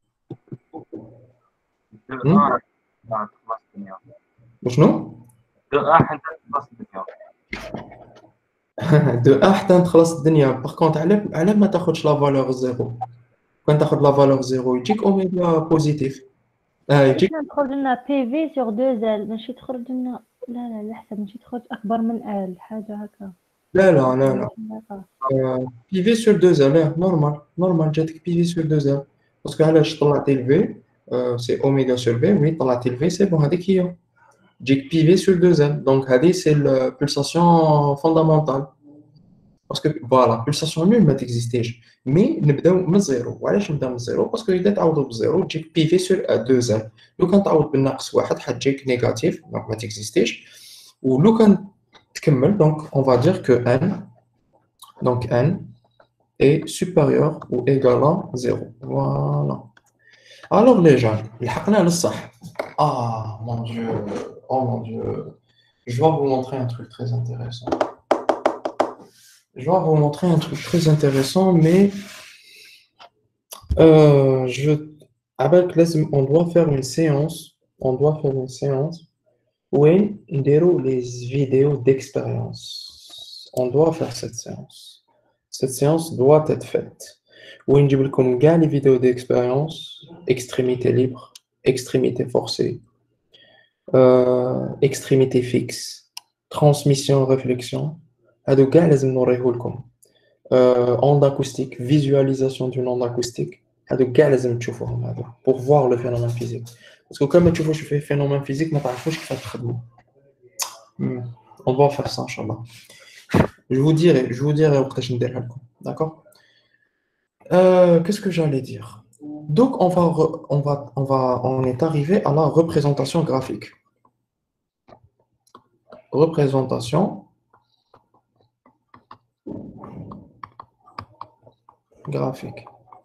دو Hmm? ان تخلص الدنيا، وشنو؟ دو ان حتى تخلص الدنيا. دو ان حتى تخلص الدنيا. باغ كونت على على ما تاخذش لا فالور زيرو. كون تاخذ لا فالور زيرو يجيك اوميغا بوزيتيف. اه يجيك. إحنا تخرج لنا بي في سور دو زال، ماشي تخرج لنا، لا لا لا حسب، ماشي تخرج أكبر من ال حاجة هكا. لا لا لا لا هكا. بي في سور دو زال، اه نورمال نورمال جاتك بي في سور دو زال. باسكو علاش طلعتي الفي سي اوميغا سور في، وي طلعتي الفي سي بون هذيك هي تجيك بي في سور دو زال. دونك هذه سي البولساسيون فوندامونتال. باسكو فوالا بولساسيون نول ما تكزيستيش، مي نبداو من الزيرو. وعلاش نبداو من الزيرو؟ باسكو اذا تعوضوا بالزيرو تجيك بي في سور دو زال. لو كان تعوض بالناقص واحد حتجيك نيجاتيف، دونك ما تكزيستيش. ولو كان تكمل دونك اون فا دير كو ان، دونك ان est supérieur ou égal à zéro. Voilà. Alors les gens, لحقنا للصح. Ah mon Dieu, oh mon Dieu. Je vais vous montrer un truc très intéressant. Je vais vous montrer un truc très intéressant, mais euh, je, avec les- on doit faire une séance. On doit faire une séance où on déroule les vidéos d'expérience. On doit faire cette séance. Cette séance doit être faite. Où on dit comme gagne les vidéos d'expérience, extrémité libre, extrémité forcée, euh, extrémité fixe, transmission, réflexion. هادو كاع لازم نوريه لكم. onde acoustique, visualisation d'une onde acoustique. هادو كاع لازم تشوفوهم هادو pour voir le phénomène physique. Parce que كما تشوفوا في phénomène physique ما تعرفوش كيفاش تخدموا. On va faire ça inchallah. Je vous dirai, je vous dirai وقتاش نديرها لكم. D'accord? Euh, qu'est-ce que j'allais dire? Donc on va re- on va on va on est arrivé à la représentation graphique. Représentation graphique.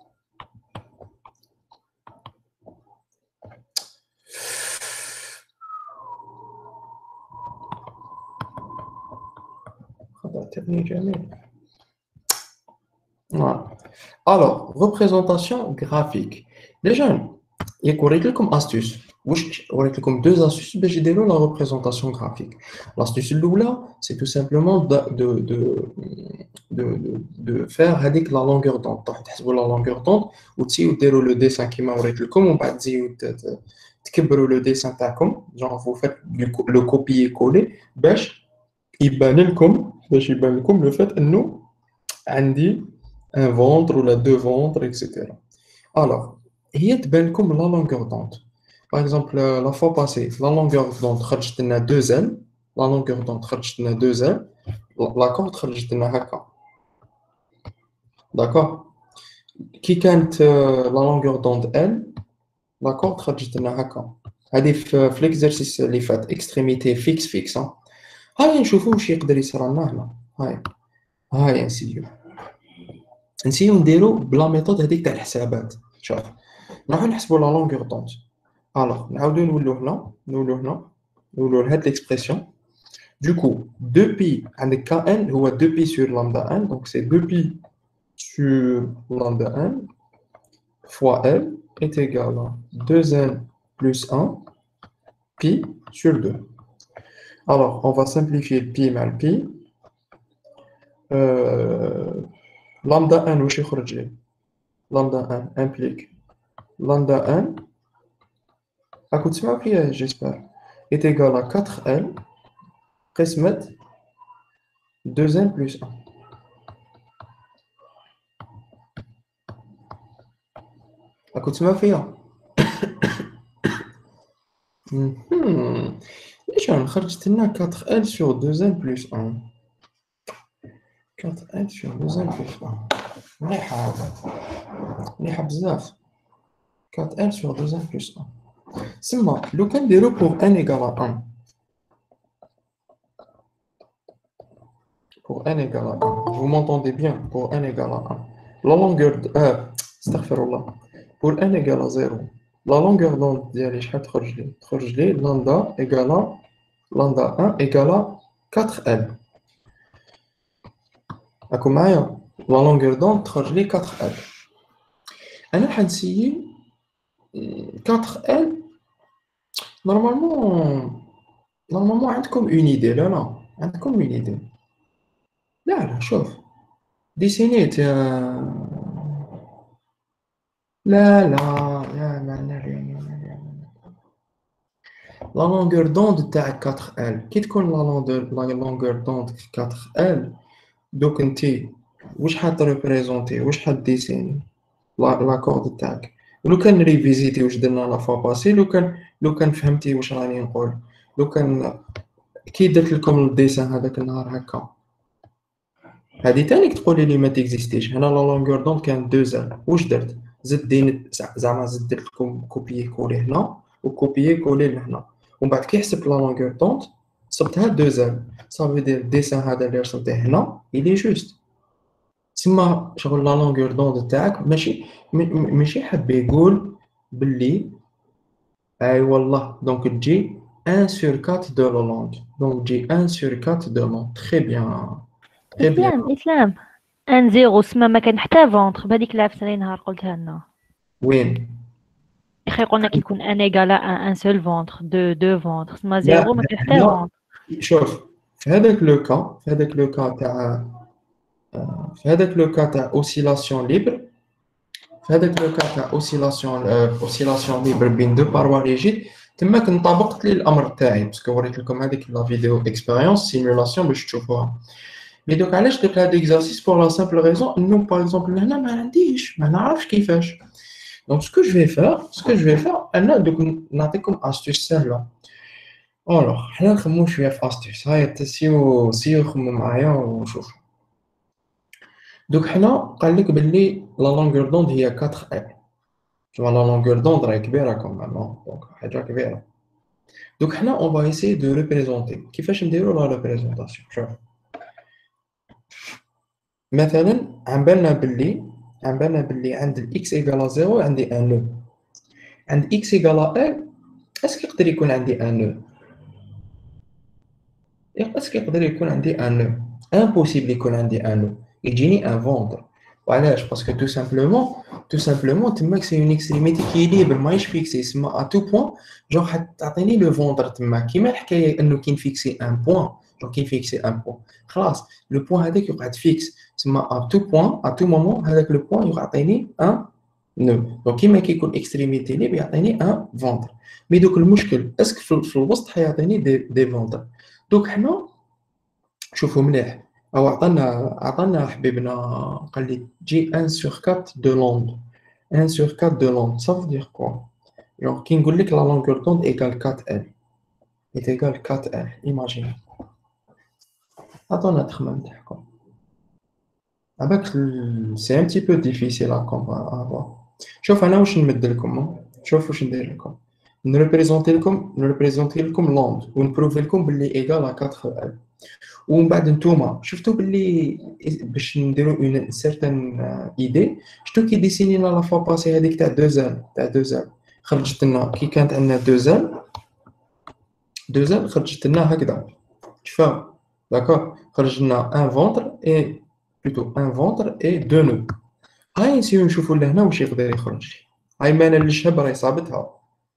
Voilà. Alors, représentation graphique. Déjà, il y a quelques astuces. Il y a deux astuces pour gérer la représentation graphique. L'astuce là, c'est tout simplement de, de, de, de, de, de faire avec la longueur d'onde. Tu la longueur d'onde, ou tu déroules le dessin qui m'a dit comme on va dire, tu le dessin genre vous faites le copier-coller, il banne comme le fait que nous, Andy, un ventre ou la deux ventres, et cetera. Alors, il y a comme la longueur d'onde. Par exemple, la fois passée, la longueur d'onde a deux ailes, la longueur d'onde a deux ailes, la corde a haka. D'accord? Qui quand la longueur d'onde L, la corde a haka. هذه في l'exercice اللي فات extrémité fixe fixe. هاي نشوفوا واش يقدر يصير لنا هنا. هاي هاي نسيو نسيو نديرو بلا ميثود هذيك تاع الحسابات. شوف نروحو نحسبوا لا لونغور طونط. الوغ نعاودو نولو هنا نولو هنا نولو لهاد ليكسبرسيون. Du coup, deux pi عندك kn هو deux pi sur lambda n, donc c'est deux pi sur lambda n fois l est égal à deux n plus un pi sur deux. Alors, on va simplifier pi mal pi. Euh, lambda n واش يخرج لي؟ lambda n implique lambda n راكم تسمعوا فيا j'espère est égal à quatre l قسمة deux n plus un. راكم تسمعوا فيا؟ ليش انا خرجت لنا quatre l sur deux n plus un. quatre l sur deux n plus un. مليحة هذا مليحة بزاف. quatre l sur deux n plus un. سما لو كان نديرو pour n égale à un. Pour n égale à un. Vous m'entendez bien? Pour n égale à un. La longueur de... Euh, astaghfirullah. Pour n égale à zéro. La longueur d'onde ديالي شحال تخرج لي؟ تخرج لي lambda égale à lambda un égale à quatre l. راكم معايا؟ La longueur d'onde تخرج لي quatre l. أنا حنسيي quatre l. Normalement, normalement عندكم une idée. لا لا عندكم une idée. لا لا شوف ديسينيت يا لا لا يا ما la longueur d'onde تاع quatre l كي تكون la longueur la longueur d'onde quatre l دوك انتي واش حتريبريزونتي واش حديسيني لا لا كورد تاعك. ولو كان ريفيزيتي واش درنا لا فوا باسي لو كان لو كان فهمتي واش راني نقول لو كان كي درت لكم الديسان هذاك النهار هكا هذه تانيك تقولي لي ما تيكزيستيش. هنا لا لونغور دونت كان دو زال واش درت زدت دين زعما زدت لكم كوبيي كولي هنا وكوبيي كولي لهنا ومن بعد كي حسبت لا لونغور دونت صبتها دو زال صافي دير الديسان هذا اللي رسمته هنا إلي جوست. تسمى شغل لا لونغور دوند تاعك ماشي ماشي حاب يقول باللي اي والله دونك تجي un sur quatre de la longue donc تجي un sur quatre de long. très bien très bien. اسلام اسلام ان زيرو سما ما كان حتى فونتر بهذيك العفسه نهار قلتها لنا. وين اخي قلنا كي يكون ان ايغال ان سول فونتر دو دو فونتر سما زيرو ما كان حتى فونتر. شوف في هذاك لو كا في هذاك لو كا تاع في هذاك لو كا تاع اوسيلاسيون ليبر في هذاك لو كا تاع اوسيلاسيون اوسيلاسيون ليبر بين دو باروا ريجيد تما كنت طابقت لي الامر تاعي باسكو وريت لكم هذيك لا فيديو اكسبيريونس سيمولاسيون باش تشوفوها. Mais donc, علاش درت هذا l'exercice pour la simple raison إنه par exemple هنا ما عنديش ما نعرفش كيفاش. Donc ce que je vais faire, ce que je vais faire, أنا دوك نعطيكم astuce سهلة. Alors, حنا نخممو شوية في astuce. هاي سيو سيو خمم معايا وشوف. دوك حنا قال لك باللي la longueur d'onde هي quatre L. كيما la longueur d'onde راهي كبيرة كوميم، دونك حاجة كبيرة. دوك حنا on va essayer de représenter. كيفاش نديرو la représentation؟ شوف. مثلا عم بالنا باللي عم بالنا باللي عند ال x égale à zéro عندي un nœud. عند x égale à L اسكو يقدر يكون عندي un nœud؟ اسكو يقدر يكون عندي ان نو؟ امبوسيبل يكون عندي ان نو، يجيني ان فوندر. وعلاش؟ باسكو تو سامبلومون تو سامبلومون تماك سي اون اكستريميتي كي ليبر ماهيش فيكسي، يسمى ا تو بوين. جونغ حتعطيني لو فوندر تماك كيما الحكايه انه كي نفيكسي ان بوين، جونغ كي نفيكسي ان بوين خلاص لو بوين هذاك يقعد فيكس، يسمى ا تو بوين ا تو مومون هذاك لو بوين يعطيني ان نو. دونك كيما كيكون اكستريميتي ليبر يعطيني ان فوندر. مي دوك المشكل اسك في الوسط حيعطيني دي دي فوندر. دوك حنا شوفوا مليح، او عطانا عطانا حبيبنا قال لي جي un sur quatre de l'onde. un sur quatre de l'onde ça veut dire quoi؟ genre كي نقول لك la longueur d'onde égale quatre L est égale quatre L. imagine عطانا تخمم تاعكم عباك سي un petit peu difficile à comprendre. شوف انا واش نمد لكم، شوف واش ندير لكم، نريبريزونتي لكم نريبريزونتي لكم لوند ونبروفي لكم باللي ايغال à quatre L. ومن بعد نتوما شفتوا باللي باش نديروا اون سيرتان ايدي، شفتوا كي ديسينينا لا فوا باسي هذيك تاع دوزال تاع دوزال خرجت لنا كي كانت عندنا دوزال دوزال خرجت لنا هكذا شفا داكور، خرج لنا ان فونتر اي بلوتو ان فونتر اي دو نو. هاي نسيو نشوفوا لهنا واش يقدر يخرج لي. هاي مانا الشهب راهي صابتها.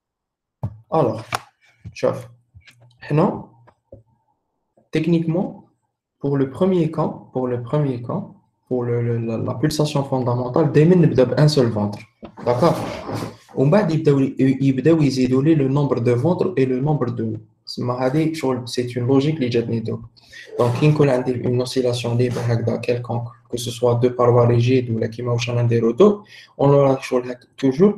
الوغ شوف حنا techniquement, pour le premier cas, pour le premier cas, pour le, le, la, la pulsation fondamentale, دائما نبدا بان سول ventre, d'accord. ومن بعد يبداو يبداو يزيدوا لي le nombre de ventres et le nombre de nœuds. تسمى هذه شغل سي اون لوجيك اللي جاتني دوك. دونك كي نكون عندي اون اوسيلاسيون ليبر هكذا quelconque, que ce soit deux parois rigides ولا كيما واش انا نديرو دوك, on aura شغل هكا toujours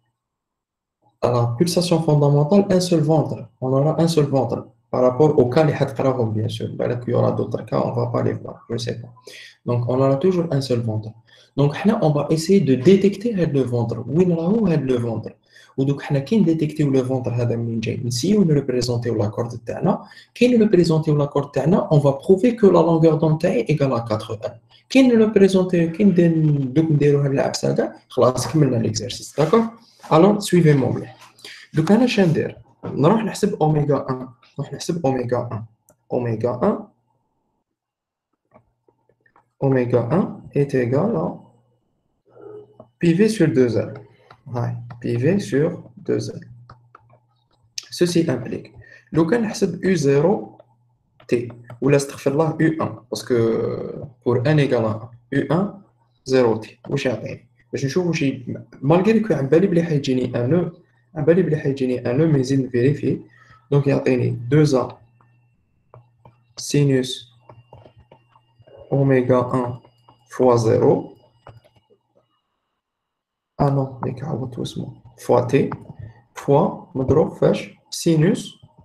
à la pulsation fondamentale un seul ventre, on aura un seul ventre. Par rapport au cas, les hadqrahom, bien sûr. Il y aura d'autres cas, on ne va pas les voir, je ne sais pas. Donc, on aura toujours un seul ventre. Donc, on va essayer de détecter le ventre. Où est le ventre? Ou donc, on va détecter le ventre. Si on le représente la corde تاعنا, qui le représente la corde تاعنا, on va prouver que la longueur d'onde est égale à quatre L. Qui le représente, qui نديرو هاد العبسة هذا, خلاص كملنا l'exercice, d'accord? Alors, suivez-moi. Donc, أنا شنو ندير؟ نروح نحسب أوميغا واحد. نروح نحسب أوميغا واحد. أوميغا واحد أوميغا واحد est égal à P V sur deux L. هاي P V sur deux L. Ceci implique لو كان نحسب U zéro T ولا استغفر الله U un parce que pour un égale à un U un zéro T واش يعطيني باش نشوف واش مالغري كو عم بالي بلي حيجيني ان نو عم بالي بلي حيجيني ان نو مي نزيد نفيريفي. دونك يعطيني deux A sinus oméga un fois zéro. Ah non, mais كعوضت اسمه fois T fois مضروب فاش sinus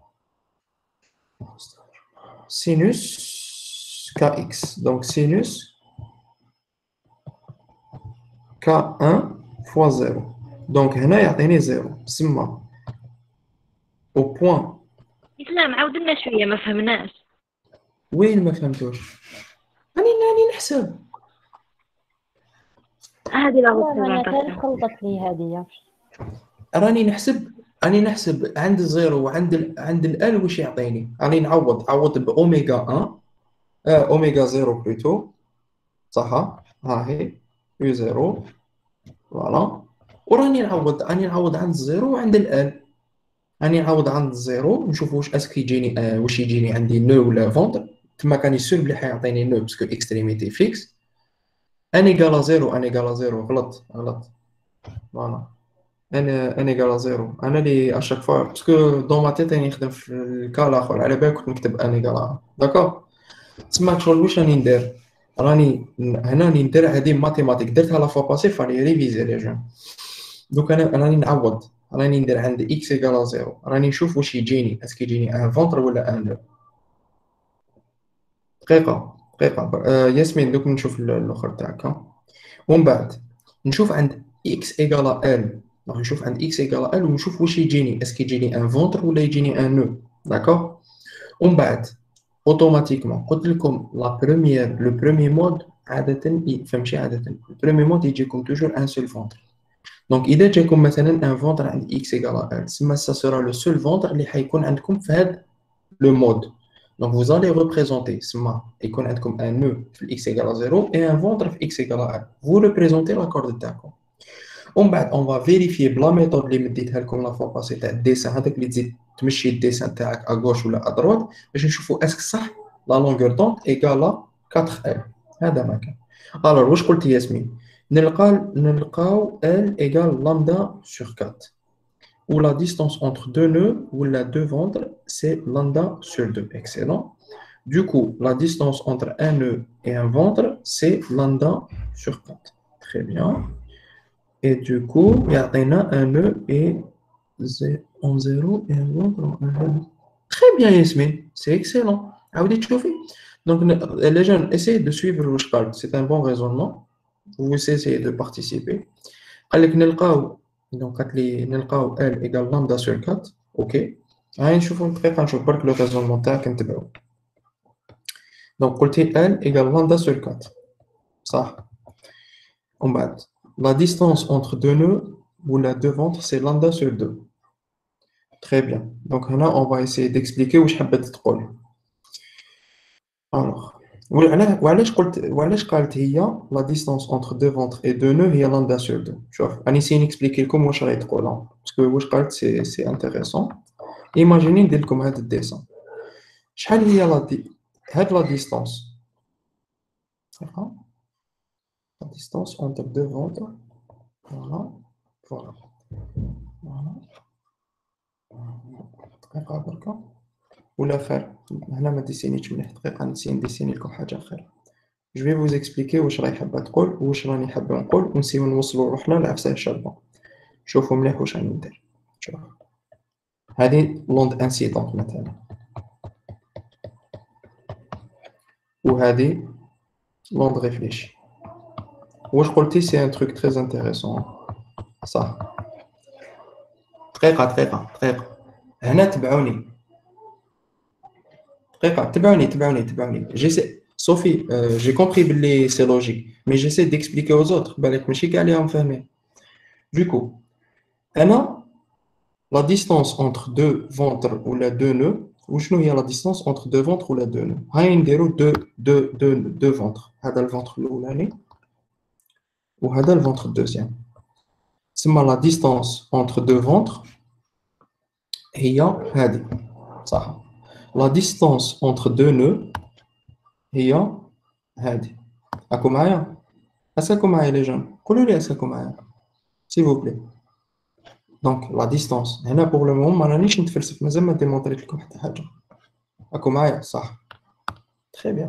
sinus kx. Donc sinus K un fois zéro. Donc هنا يعطيني zéro. تسمى au point. إسلام عاود لنا شوية ما فهمناش. وين ما فهمتوش؟ راني راني نحسب. هذه لا أنا تعرف خلطت لي هذه. راني نحسب راني نحسب عند الزيرو وعند ال عند الال واش يعطيني. راني نعوض عوض بأوميغا واحد آه أوميغا زيرو بلوتو صح؟ ها هي يو زيرو فوالا. وراني نعوض راني نعوض عند الزيرو وعند الال. راني نعوض عند الزيرو نشوف واش اسك يجيني آه واش يجيني عندي نو ولا فونتر. تما كان يسول بلي حيعطيني نو باسكو اكستريميتي فيكس. ان ايكال زيرو ان ايكال زيرو غلط غلط فوالا. انا ان ايكال زيرو انا اللي اشاك فوا باسكو دون ما تيت راني نخدم في الكا الاخر على بالك كنت نكتب ان ايكال داكور. تسمى شغل واش راني ندير راني هنا راني ندير هذه ماتيماتيك درتها لا فوا باسي فاني ريفيزي لي جون دوك انا راني نعوض راني ندير عند اكس ايكال زيرو راني نشوف واش يجيني اسكو يجيني ان فونتر ولا ان نو دقيقه دقيقه آه ياسمين دوك نشوف الاخر تاعك ومن بعد نشوف عند اكس ايكال ال راح نشوف عند اكس ايكال ال ونشوف واش يجيني اسكو يجيني ان فونتر ولا يجيني ان نو داكور ومن بعد اوتوماتيكمون قلت لكم لا بروميير لو بروميي مود عاده فهمتي عاده البروميي مود يجيكم توجور ان سول فونتر دونك اذا جاكم مثلا ان فونتر عند اكس ايكال ال تسمى سا سورا لو سول فونتر اللي حيكون عندكم في هذا لو مود دونك vous allez représenter تسمى يكون عندكم ان نو في الاكس ايكال زيرو اي ان فونتر في اكس ايكال ال vous représentez لا كورد تاعكم ومن بعد اون فا فيريفي بلا ميثود اللي مديتها لكم لا فوا باسي تاع الديسان هذاك اللي تزيد تمشي الديسان تاعك ا غوش ولا ا دروات باش نشوفوا اسك صح لا لونغور دونت ايكالا أربعة ال هذا ما كان الوغ واش قلت ياسمين نلقى نلقاو ال ايكال لامدا سور أربعة ou la distance entre deux nœuds ou la deux ventres c'est lambda sur deux excellent du coup la distance entre un nœud et un ventre c'est lambda sur quatre très bien. Et du coup, il y a un nœud et en zéro et un ventre en un. Très bien, Yasmine. C'est excellent. Ah, vous dites chauffer. Donc, les jeunes, essayez de suivre le scalp. C'est un bon raisonnement. Vous essayez de participer. Avec Nelkao, donc, Nelkao L égale lambda sur quatre. OK. Allez, je vous prépare, je vous le raisonnement. Donc, côté L égale lambda sur quatre. Ça. On bat. La distance entre deux nœuds ou la deux ventres, c'est lambda sur deux. Très bien. Donc là, on va essayer d'expliquer où je حبيت تقول. Alors, وعلاش قلت وعلاش قالت هي la distance entre deux ventres et deux nœuds هي lambda sur deux. شوف, راني نسيي نexpliquer لكم واش راهي تقول. Parce que واش قالت c'est c'est intéressant. Imaginez ندير لكم هذا الديسان. شحال هي لا دي هاد la distance. La distance entre deux ventres. Voilà. Voilà. Voilà. دقيقة بركة ولا خير هنا ما ديسينيتش مليح دقيقة نسي نديسيني لكم حاجة خير جو في فوز اكسبليكي واش راهي حابة تقول واش راني حابة نقول ونسيو نوصلو روحنا لعفسة الشابة شوفوا مليح واش راني ندير شوف هذه لوند انسيدونت مثلا وهذه لوند ريفليشي واش قلتي سي ان تروك تري انتريسون صح دقيقة دقيقة دقيقة هنا تبعوني دقيقة تبعوني تبعوني تبعوني جيسي صوفي جي كومبري بلي سي لوجيك مي جيسي ديكسبليكي اوز اوتر بالك ماشي كاع ليهم فاهمين دوكو انا لا ديستونس انتر دو فونتر ولا دو نو وشنو هي لا ديستونس انتر دو فونتر ولا دو نو هاي نديرو دو دو دو دو فونتر هذا الفونتر الاولاني وهذا الفونتر الدوزيام تسمى لا ديستونس انتر دو فونتر هي هذه صح لا ديستونس انتر دو نو هي هذه راكم معايا اساكم معايا لي جون قولوا لي اساكم معايا سي فو بلي دونك لا ديستونس هنا بور لو مومون ما رانيش نتفلسف مازال ما ديمونطريت لكم حتى حاجه راكم معايا صح تري بيان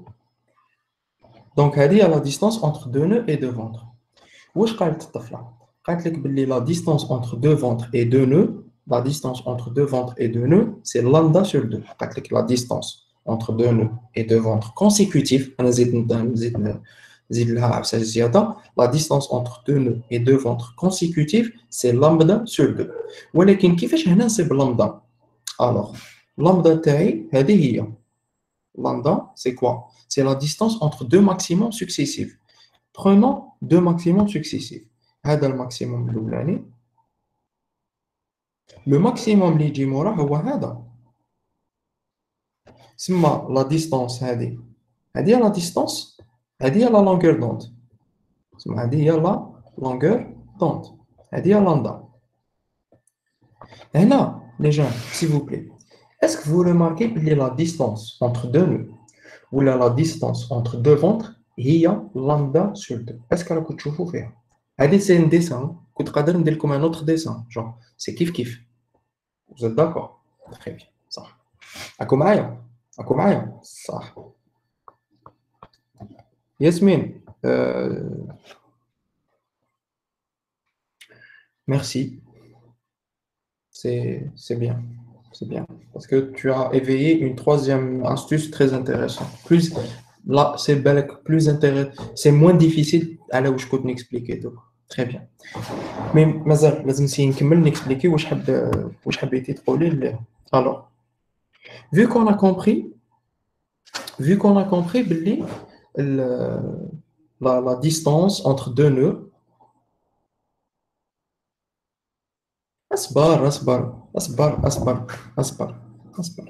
دونك هذه هي لا ديستونس انتر دو نو اي دو فونتر واش قالت الطفله قالت لك باللي لا ديستونس انتر دو فونتر اي دو نو la distance entre deux ventres et deux nœuds, c'est lambda sur deux. La distance entre deux nœuds et deux ventres consécutifs, la distance entre deux nœuds et deux ventres consécutifs, c'est lambda sur deux. ولكن كيفاش هنا نصيب lambda? Alors, lambda تاعي هذه هي. Lambda, c'est quoi? C'est la distance entre deux maximums successifs. Prenons deux maximums successifs. هذا الماكسيموم الأولاني. Le maximum اللي يجي موراه هو هذا سما لا ديستونس هذه هذه هي لا ديستونس هذه هي لا لونغور دوند سما هذه هي لا لونغور دوند هذه هي لامدا هنا لي جون s'il vous plaît est-ce que vous remarquez بلي لا ديستونس entre deux nœuds ولا لا ديستونس entre deux ventres هي لامدا sur deux est-ce que راكم تشوفوا فيها هذه سي ان ديسان كنت قادر ندير لكم ان اوتر ديسان جون سي كيف كيف Vous êtes d'accord? Très bien, ça. À Komaya? À Komaya? Ça. Yasmine, euh, merci. C'est c'est bien. C'est bien. Parce que tu as éveillé une troisième astuce très intéressante. Plus, là, c'est bel- plus intéressant. C'est moins difficile à là où je peux t'expliquer. Donc, très bien. Mais مازال لازم نسي نكمل نexpliquer واش حب واش حبيتي تقولي ل- alors vu qu'on a compris vu qu'on a compris باللي ال- la, la distance entre deux nœuds اصبر اصبر اصبر اصبر اصبر اصبر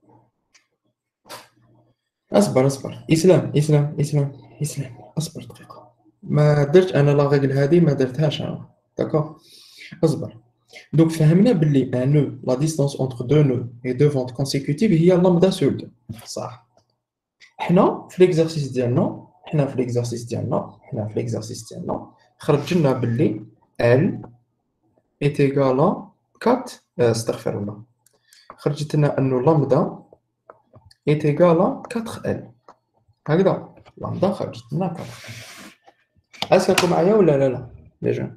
اصبر اصبر اسلام اسلام اسلام اسلام اصبر دقيقه ما درت انا لا ريغل هذه ما درتهاش انا داكور اصبر دونك فهمنا باللي ان نو لا ديستانس انتر دو نو اي دو فونت كونسيكوتيف هي لامدا سور دو صح حنا في ليكزارسيس ديالنا حنا في ليكزارسيس ديالنا حنا في ليكزارسيس ديالنا خرج لنا باللي ال est égal à quatre euh, استغفر الله خرجت لنا انه لامدا est égal à quatre ال هكذا لامدا خرجت لنا أربعة. اسكو معايا ولا لا لا لي جون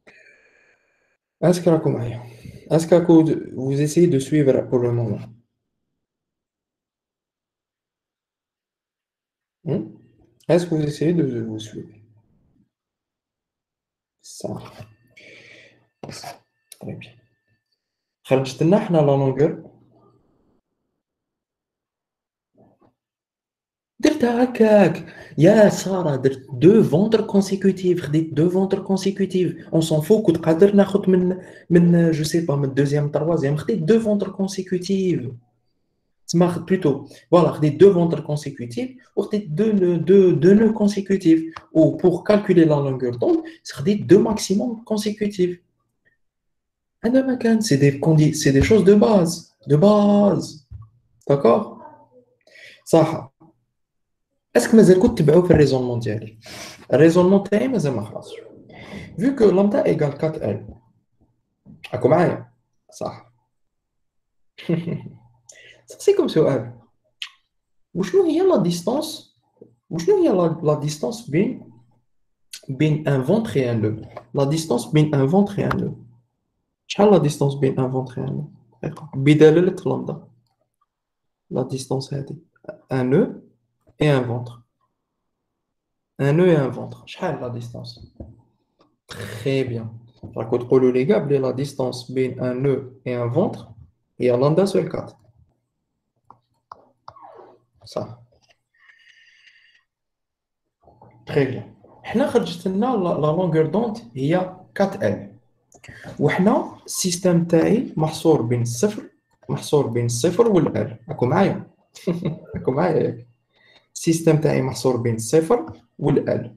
اسكو راكم معايا اسكو vous essayez de suivre pour le moment hmm? Est-ce que vous essayez de vous suivre ça très bien خرجت لنا حنا لا لونغور درتها هكاك يا ساره درت دو فونتر كونسيكوتيف خديت دو فونتر كونسيكوتيف اون سون فو كنت قادر ناخذ من من جو سي با من الدوزيام تروازيام خديت دو فونتر كونسيكوتيف تسمى خد بلوتو فوالا خديت دو فونتر كونسيكوتيف وخديت دو نو دو دو نو كونسيكوتيف و بور كالكولي لا لونغور دوند خديت دو ماكسيموم كونسيكوتيف هذا ما كان سي دي كوندي سي دي شوز دو باز دو باز داكور صح اسك مازال كنت تبعوا في الريزونمون ديالي الريزونمون تاعي مازال ما خلصش vu que lambda égale quatre ال راكم معايا صح سقسيكم سؤال وشنو هي لا ديستانس وشنو هي لا لا ديستانس بين بين ان فونتر اي ان لو لا ديستانس بين ان فونتر اي ان لو شحال لا ديستانس بين ان فونتر اي ان لو بدلالة لامدا لا ديستانس هذه ان نو اي ان فونتر ان نو اي ان فونتر شحال لا ديستانس très bien راكو تقولوا لي كاع بلي لا ديستانس بين ان نو اي ان فونتر هي لامدا سور أربعة صح très bien حنا خرجت لنا لا لونغور دوند هي أربعة ال وحنا السيستم تاعي محصور بين الصفر محصور بين الصفر والال راكم معايا راكم معايا ياك السيستم تاعي محصور بين الصفر والال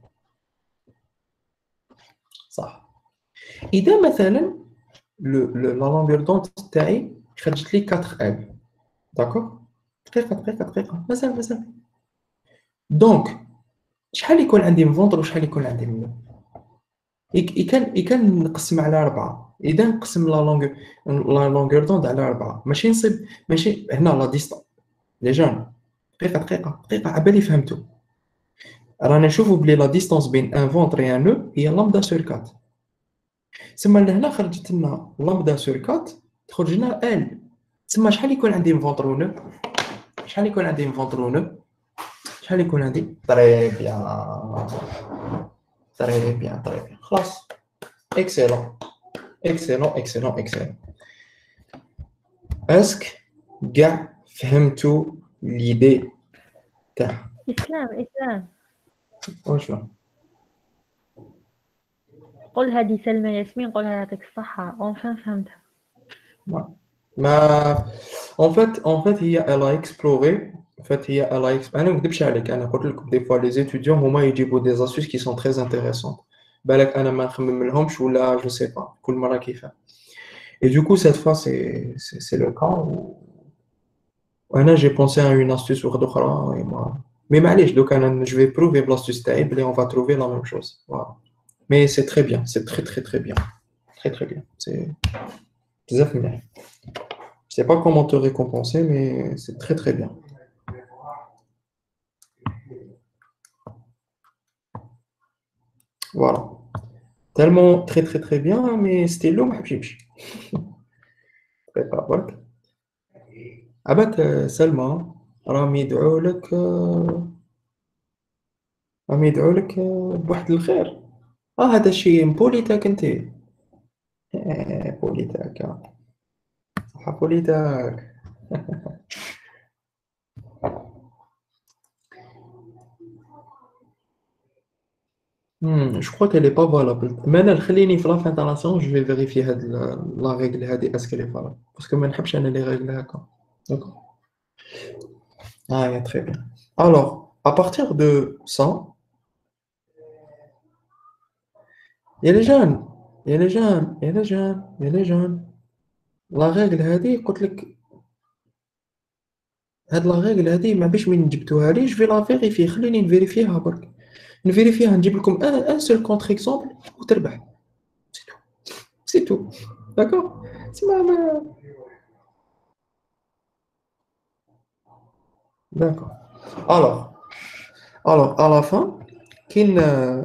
صح اذا مثلا لو لا لونغور دوند تاعي خرجت لي أربعة ال داكور دقيقه دقيقه دقيقه مازال مازال دونك شحال يكون عندي من فونتر وشحال يكون عندي من كان كان نقسم على أربعة إذا نقسم لا لونغ لا لونغور دوند على أربعة ماشي نصيب ماشي هنا لا ديستانس لي جون دقيقة دقيقة دقيقة عبالي فهمتو رانا نشوفو بلي لا ديستانس بين ان فونتر اي ان نو هي لامدا سور أربعة تسمى لهنا خرجت لنا لامدا سور أربعة تخرج لنا ال تسمى شحال يكون عندي من فونتر و نو شحال يكون عندي من فونتر و نو شحال يكون عندي طري بيان طري بيان طري بيان خلاص اكسيلون اكسيلون اكسيلون اكسيلون اسك كاع فهمتوا ليدي تاع إسلام إسلام وشنو قول هذه سلمى ياسمين قولها يعطيك الصحة أونفان فهمتها ما ما en fait en fait هي elle a exploré en fait هي elle a exp... انا ما نكذبش عليك انا قلت لكم دي فوا لي étudiants هما يجيبوا دي astuces qui sont très intéressantes بالك انا ما نخمم لهمش ولا je sais pas كل مره كيفاه et du coup cette fois c'est c'est c'est le cas où وانا j'ai pensé à une astuce واحده اخرى et moi mais معليش دوك انا je vais prouver l'astuce تاعي بلي on va trouver la même chose voilà mais c'est très bien c'est très très très bien très très bien c'est بزاف مليح je sais pas comment te récompenser mais c'est très très bien Voilà. Tellement très très très bien, mais stylo ما حبش يمشي. دقيقة برك. عباك آه، سلمى راهم يدعوا لك آه، راهم يدعوا لك آه، بواحد الخير. اه هذا الشيء بوليتاك انت. آه، بوليتاك آه. صح بوليتاك. Hmm, je crois qu'elle est pas valable. Maintenant, خليني في la fin de la séance, je vais vérifier هاد ال- la règle هادي est-ce qu'elle est valable. Parce que ما نحبش أنا les règles هكا. D'accord. Ah, yeah, très bien. Alors, à partir de ça, il y a les jeunes, il y a les jeunes, il y a les jeunes, il y a les jeunes. La règle هادي قلت لك هاد la règle هادي ما باش من جبتوها لي je vais la vérifier. خليني نفيريفيها برك. نفيريفيها نجيب لكم un, un seul contre-exemple وتربح. C'est tout. C'est tout. D'accord. C'est ma... ma- D'accord. Alors, alors, à la fin, كاين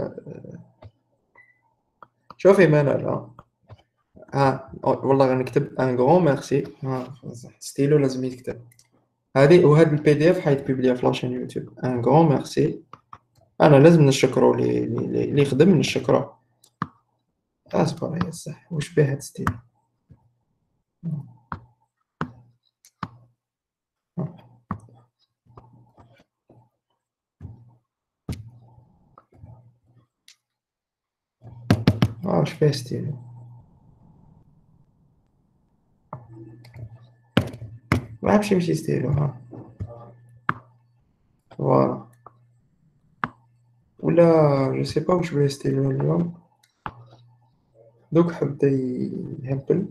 شوفي منال ها والله غنكتب ان غران ميرسي ها ستيلو لازم يكتب هذه وهذا البي دي اف حيتبيبليا في لاشين يوتيوب ان غران ميرسي انا لازم نشكرو لي لي لي خدم نشكره اصبر يا صح واش بيه هاد ستيلو اه واش بيه ستيلو ما عرفتش يمشي ستيلو ها فوالا ولا جو سي با واش بيه ستيلو اليوم دوك حبدا يهبل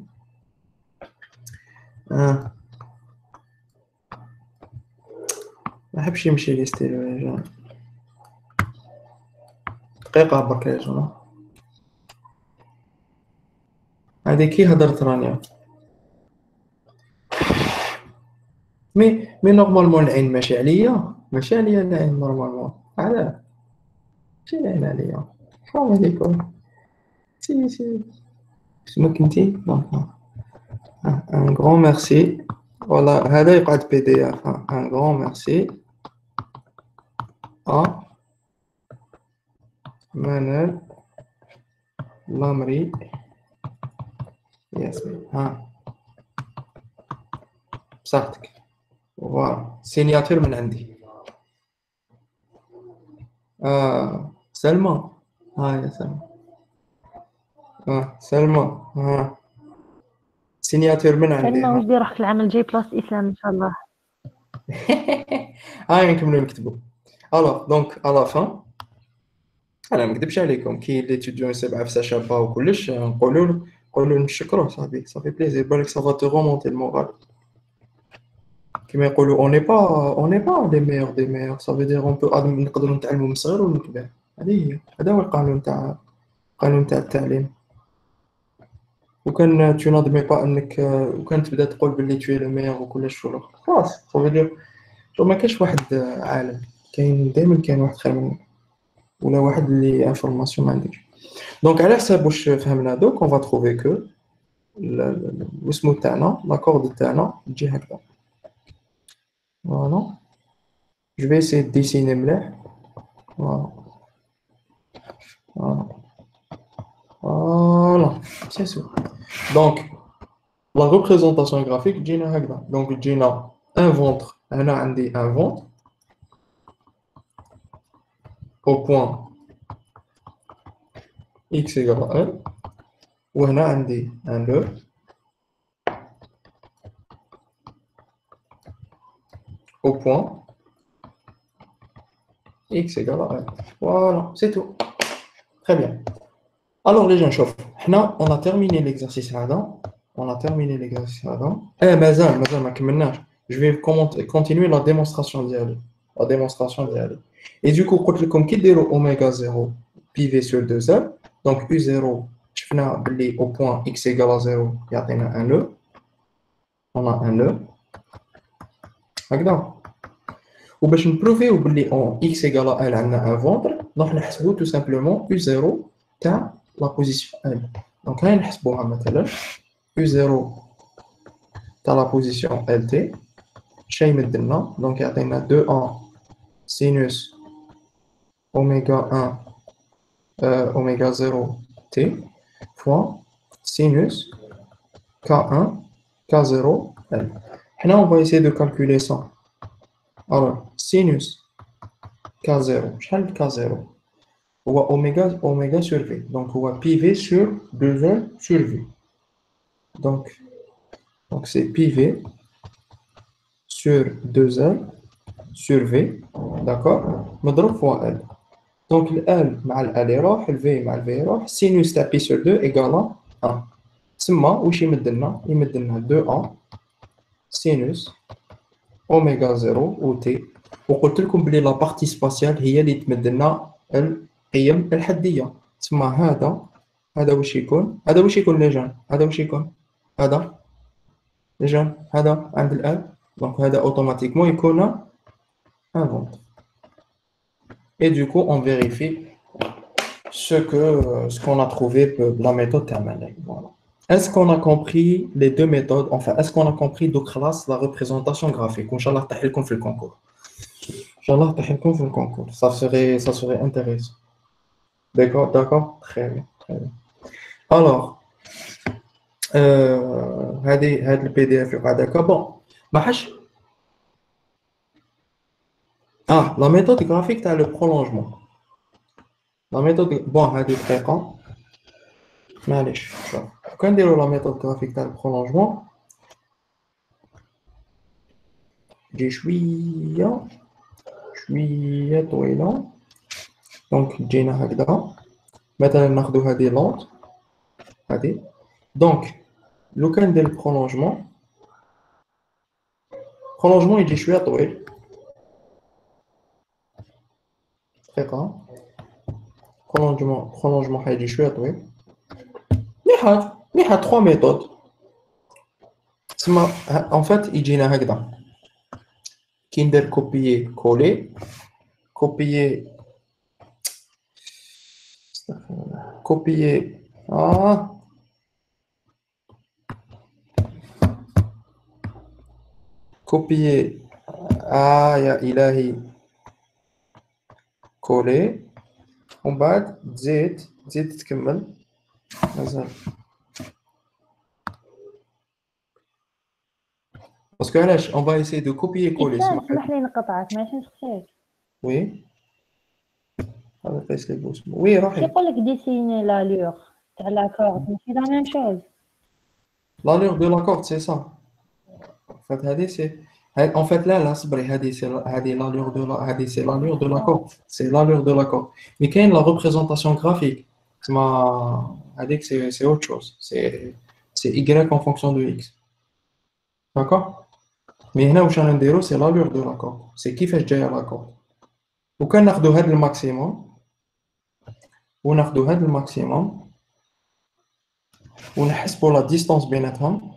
اه ما حبش يمشي لي ستيلو يا جماعه دقيقه برك يا جماعه هادي كي هضرت رانيا مي مي نورمالمون العين ماشي عليا ماشي عليا العين نورمالمون علاه ماشي العين عليا حرام عليكم سي سي شنو كنتي دونك ان غران ميرسي فوالا هذا يقعد بي دي اف ان غران ميرسي ا منال لامري ياسمين ها بصحتك فوالا سينياتور من عندي آه سلمى ها يا سلمى اه سلمى ها سينياتور من عندي سلمى واش ها دير روحك العام الجاي بلاص اسلام ان شاء الله. هاي نكملو نكتبو الوغ دونك على فان انا ما نكذبش عليكم كي لي تيديون سبعه في ساشابا وكلش نقولوا نقولوا نشكروه صاحبي صافي بليزير بالك سافا تو رومونتي المورال كيما يقولوا اوني با اوني با لي ميور دي ميور صافي دير اون بو نقدروا نتعلموا من الصغير ومن الكبير هذه هي هذا هو القانون تاع القانون تاع التعليم وكان تنظمي با انك وكان تبدا تقول باللي توي لو ميور وكلش في الاخر خلاص صافي دير شو ما كاش واحد عالم كاين دائما كاين واحد خير منك ولا واحد اللي انفورماسيون ما عندكش دونك على حساب واش فهمنا دوك اون فا تروفي كو الاسم تاعنا لاكورد تاعنا تجي هكذا فوالا جو في سي ديسيني مليح فوالا فوالا فوالا سي سو دونك لا ريبريزونطاسيون غرافيك تجينا هكذا دونك تجينا ان فونتر هنا عندي ان فونتر au point x égale un وهنا عندي un nœud au point x égale un. Voilà, c'est tout. Très bien. Alors les gens, chauffe. Là, on a terminé l'exercice là. On a terminé l'exercice là. Eh, mazal, mazal, ma كملناش. Je vais commenter- continuer la démonstration d'y La démonstration d'y Et du coup, قلت لكم كي ديروا oméga zéro pivé sur deux L, donc u zéro, شفنا باللي au point x égale à zéro, يعطينا un nœud. On a un nœud. هكذا. وباش نبروفيو باللي en x égale à L عندنا un ventre نروح نحسبو tout simplement u zéro تاع la position L. Donc هاي نحسبوها مثلا U zéro تاع la position L T شي يمدلنا دونك يعطينا deux A sinus oméga un euh, oméga zéro T fois sinus K un K zéro L. Maintenant on va essayer de calculer ça. Alors sinus K zéro شحال K zéro هو oméga oméga sur V donc هو pi V sur deux L sur V donc donc c'est pi V sur deux L sur V d'accord مضروب fois L donc le L مع ال L يروح ال V مع ال V يروح sinus تاع pi sur deux égale un تسمى واش يمدلنا يمدلنا deux A sinus oméga zéro و T وقلت لكم بلي لا بارتي سباسيال هي اللي تمدلنا القيم الحديه تسمى هذا هذا واش يكون هذا واش يكون لي جون هذا واش يكون هذا لي جون هذا عند الآن دونك هذا اوتوماتيكمون يكون un ventre et du coup on vérifie ce que ce qu'on a trouvé pour la méthode thermale. Voilà. Est-ce qu'on a compris les deux méthodes enfin est-ce qu'on a compris de classe la représentation graphique Inch'Allah تحلكم في الكونكور Inch'Allah تحلكم في الكونكور ça serait ça serait intéressant. D'accord, d'accord, très bien, très bien. Alors, euh, هذه هذا البي دي اف يقع هكا بون ما حش اه لا ميثود graphique تاع لو prolongement. لا ميثود بون هذه دقيقة معليش شوف كون نديرو لا ميثود graphique تاع لو prolongement تجي شوية شوية طويلة دونك تجينا هكذا مثلا ناخدو هذه لونط هذه دونك لو كان ندير البرولونجمون البرولونجمون يجي شويه طويل دقيقه برولونجمون برولونجمون حيجي شويه طويل مليحه مليحه ثلاث ميثود تسمى ان فات يجينا هكذا كي ندير كوبيي كولي كوبيي copier ah copier ah ya ilahi coller ومن بعد تزيد تزيد تكمل مازال باسكو علاش on va essayer de copier coller اسمح لي نقطعك ماشي نسختك وي هذا قيس لي بوس وي روحي يقول لك ديسيني لا لور تاع لاكورد ماشي لا ميم شوز لا لور دو لاكورد سي سا فات هذه سي en fait là là صبري هذه سي هذه لا لور دو هذه سي لا لور دو لاكورد سي لا لور دو لاكورد مي كاين لا ريبريزونطاسيون غرافيك تسمى هذيك سي سي اوت شوز سي سي y en fonction de x d'accord مي هنا واش رانا نديرو سي لا لور دو لاكورد سي كيفاش جايه لاكورد وكان ناخذوا هذا الماكسيموم وناخذوا هذا الماكسيموم ونحسبوا لا ديستانس بيناتهم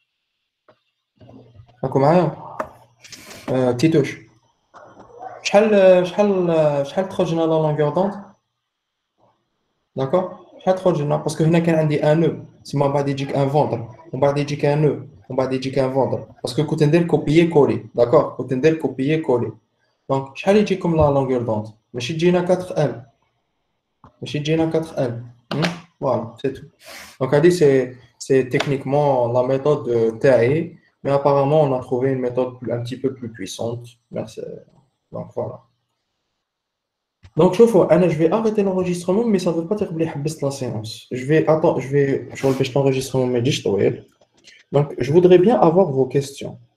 راكو معايا آه تيتوش شحال شحال شحال تخرج لنا لا لونغور دونت داكور شحال تخرج لنا باسكو هنا كان عندي ان نو سيما بعد يجيك ان فوندر ومن بعد يجيك ان نو ومن بعد يجيك ان فوندر باسكو كنت ندير كوبيي كولي داكور كنت ندير كوبيي كولي دونك شحال يجيكم لا لونغور دونت ماشي تجينا أربعة إل ماشي تجينا أربعة إل فوالا سي تو دونك هادي سي سي تكنيكمون لا ميثود تاعي مي apparemment on a trouvé une méthode un petit peu plus puissante merci donc voilà donc شوفوا انا je vais arrêter l'enregistrement mais ça veut pas dire بلي حبست la séance je vais attends je vais شغل باش l'enregistrement ما يجيش طويل donc je voudrais bien avoir vos questions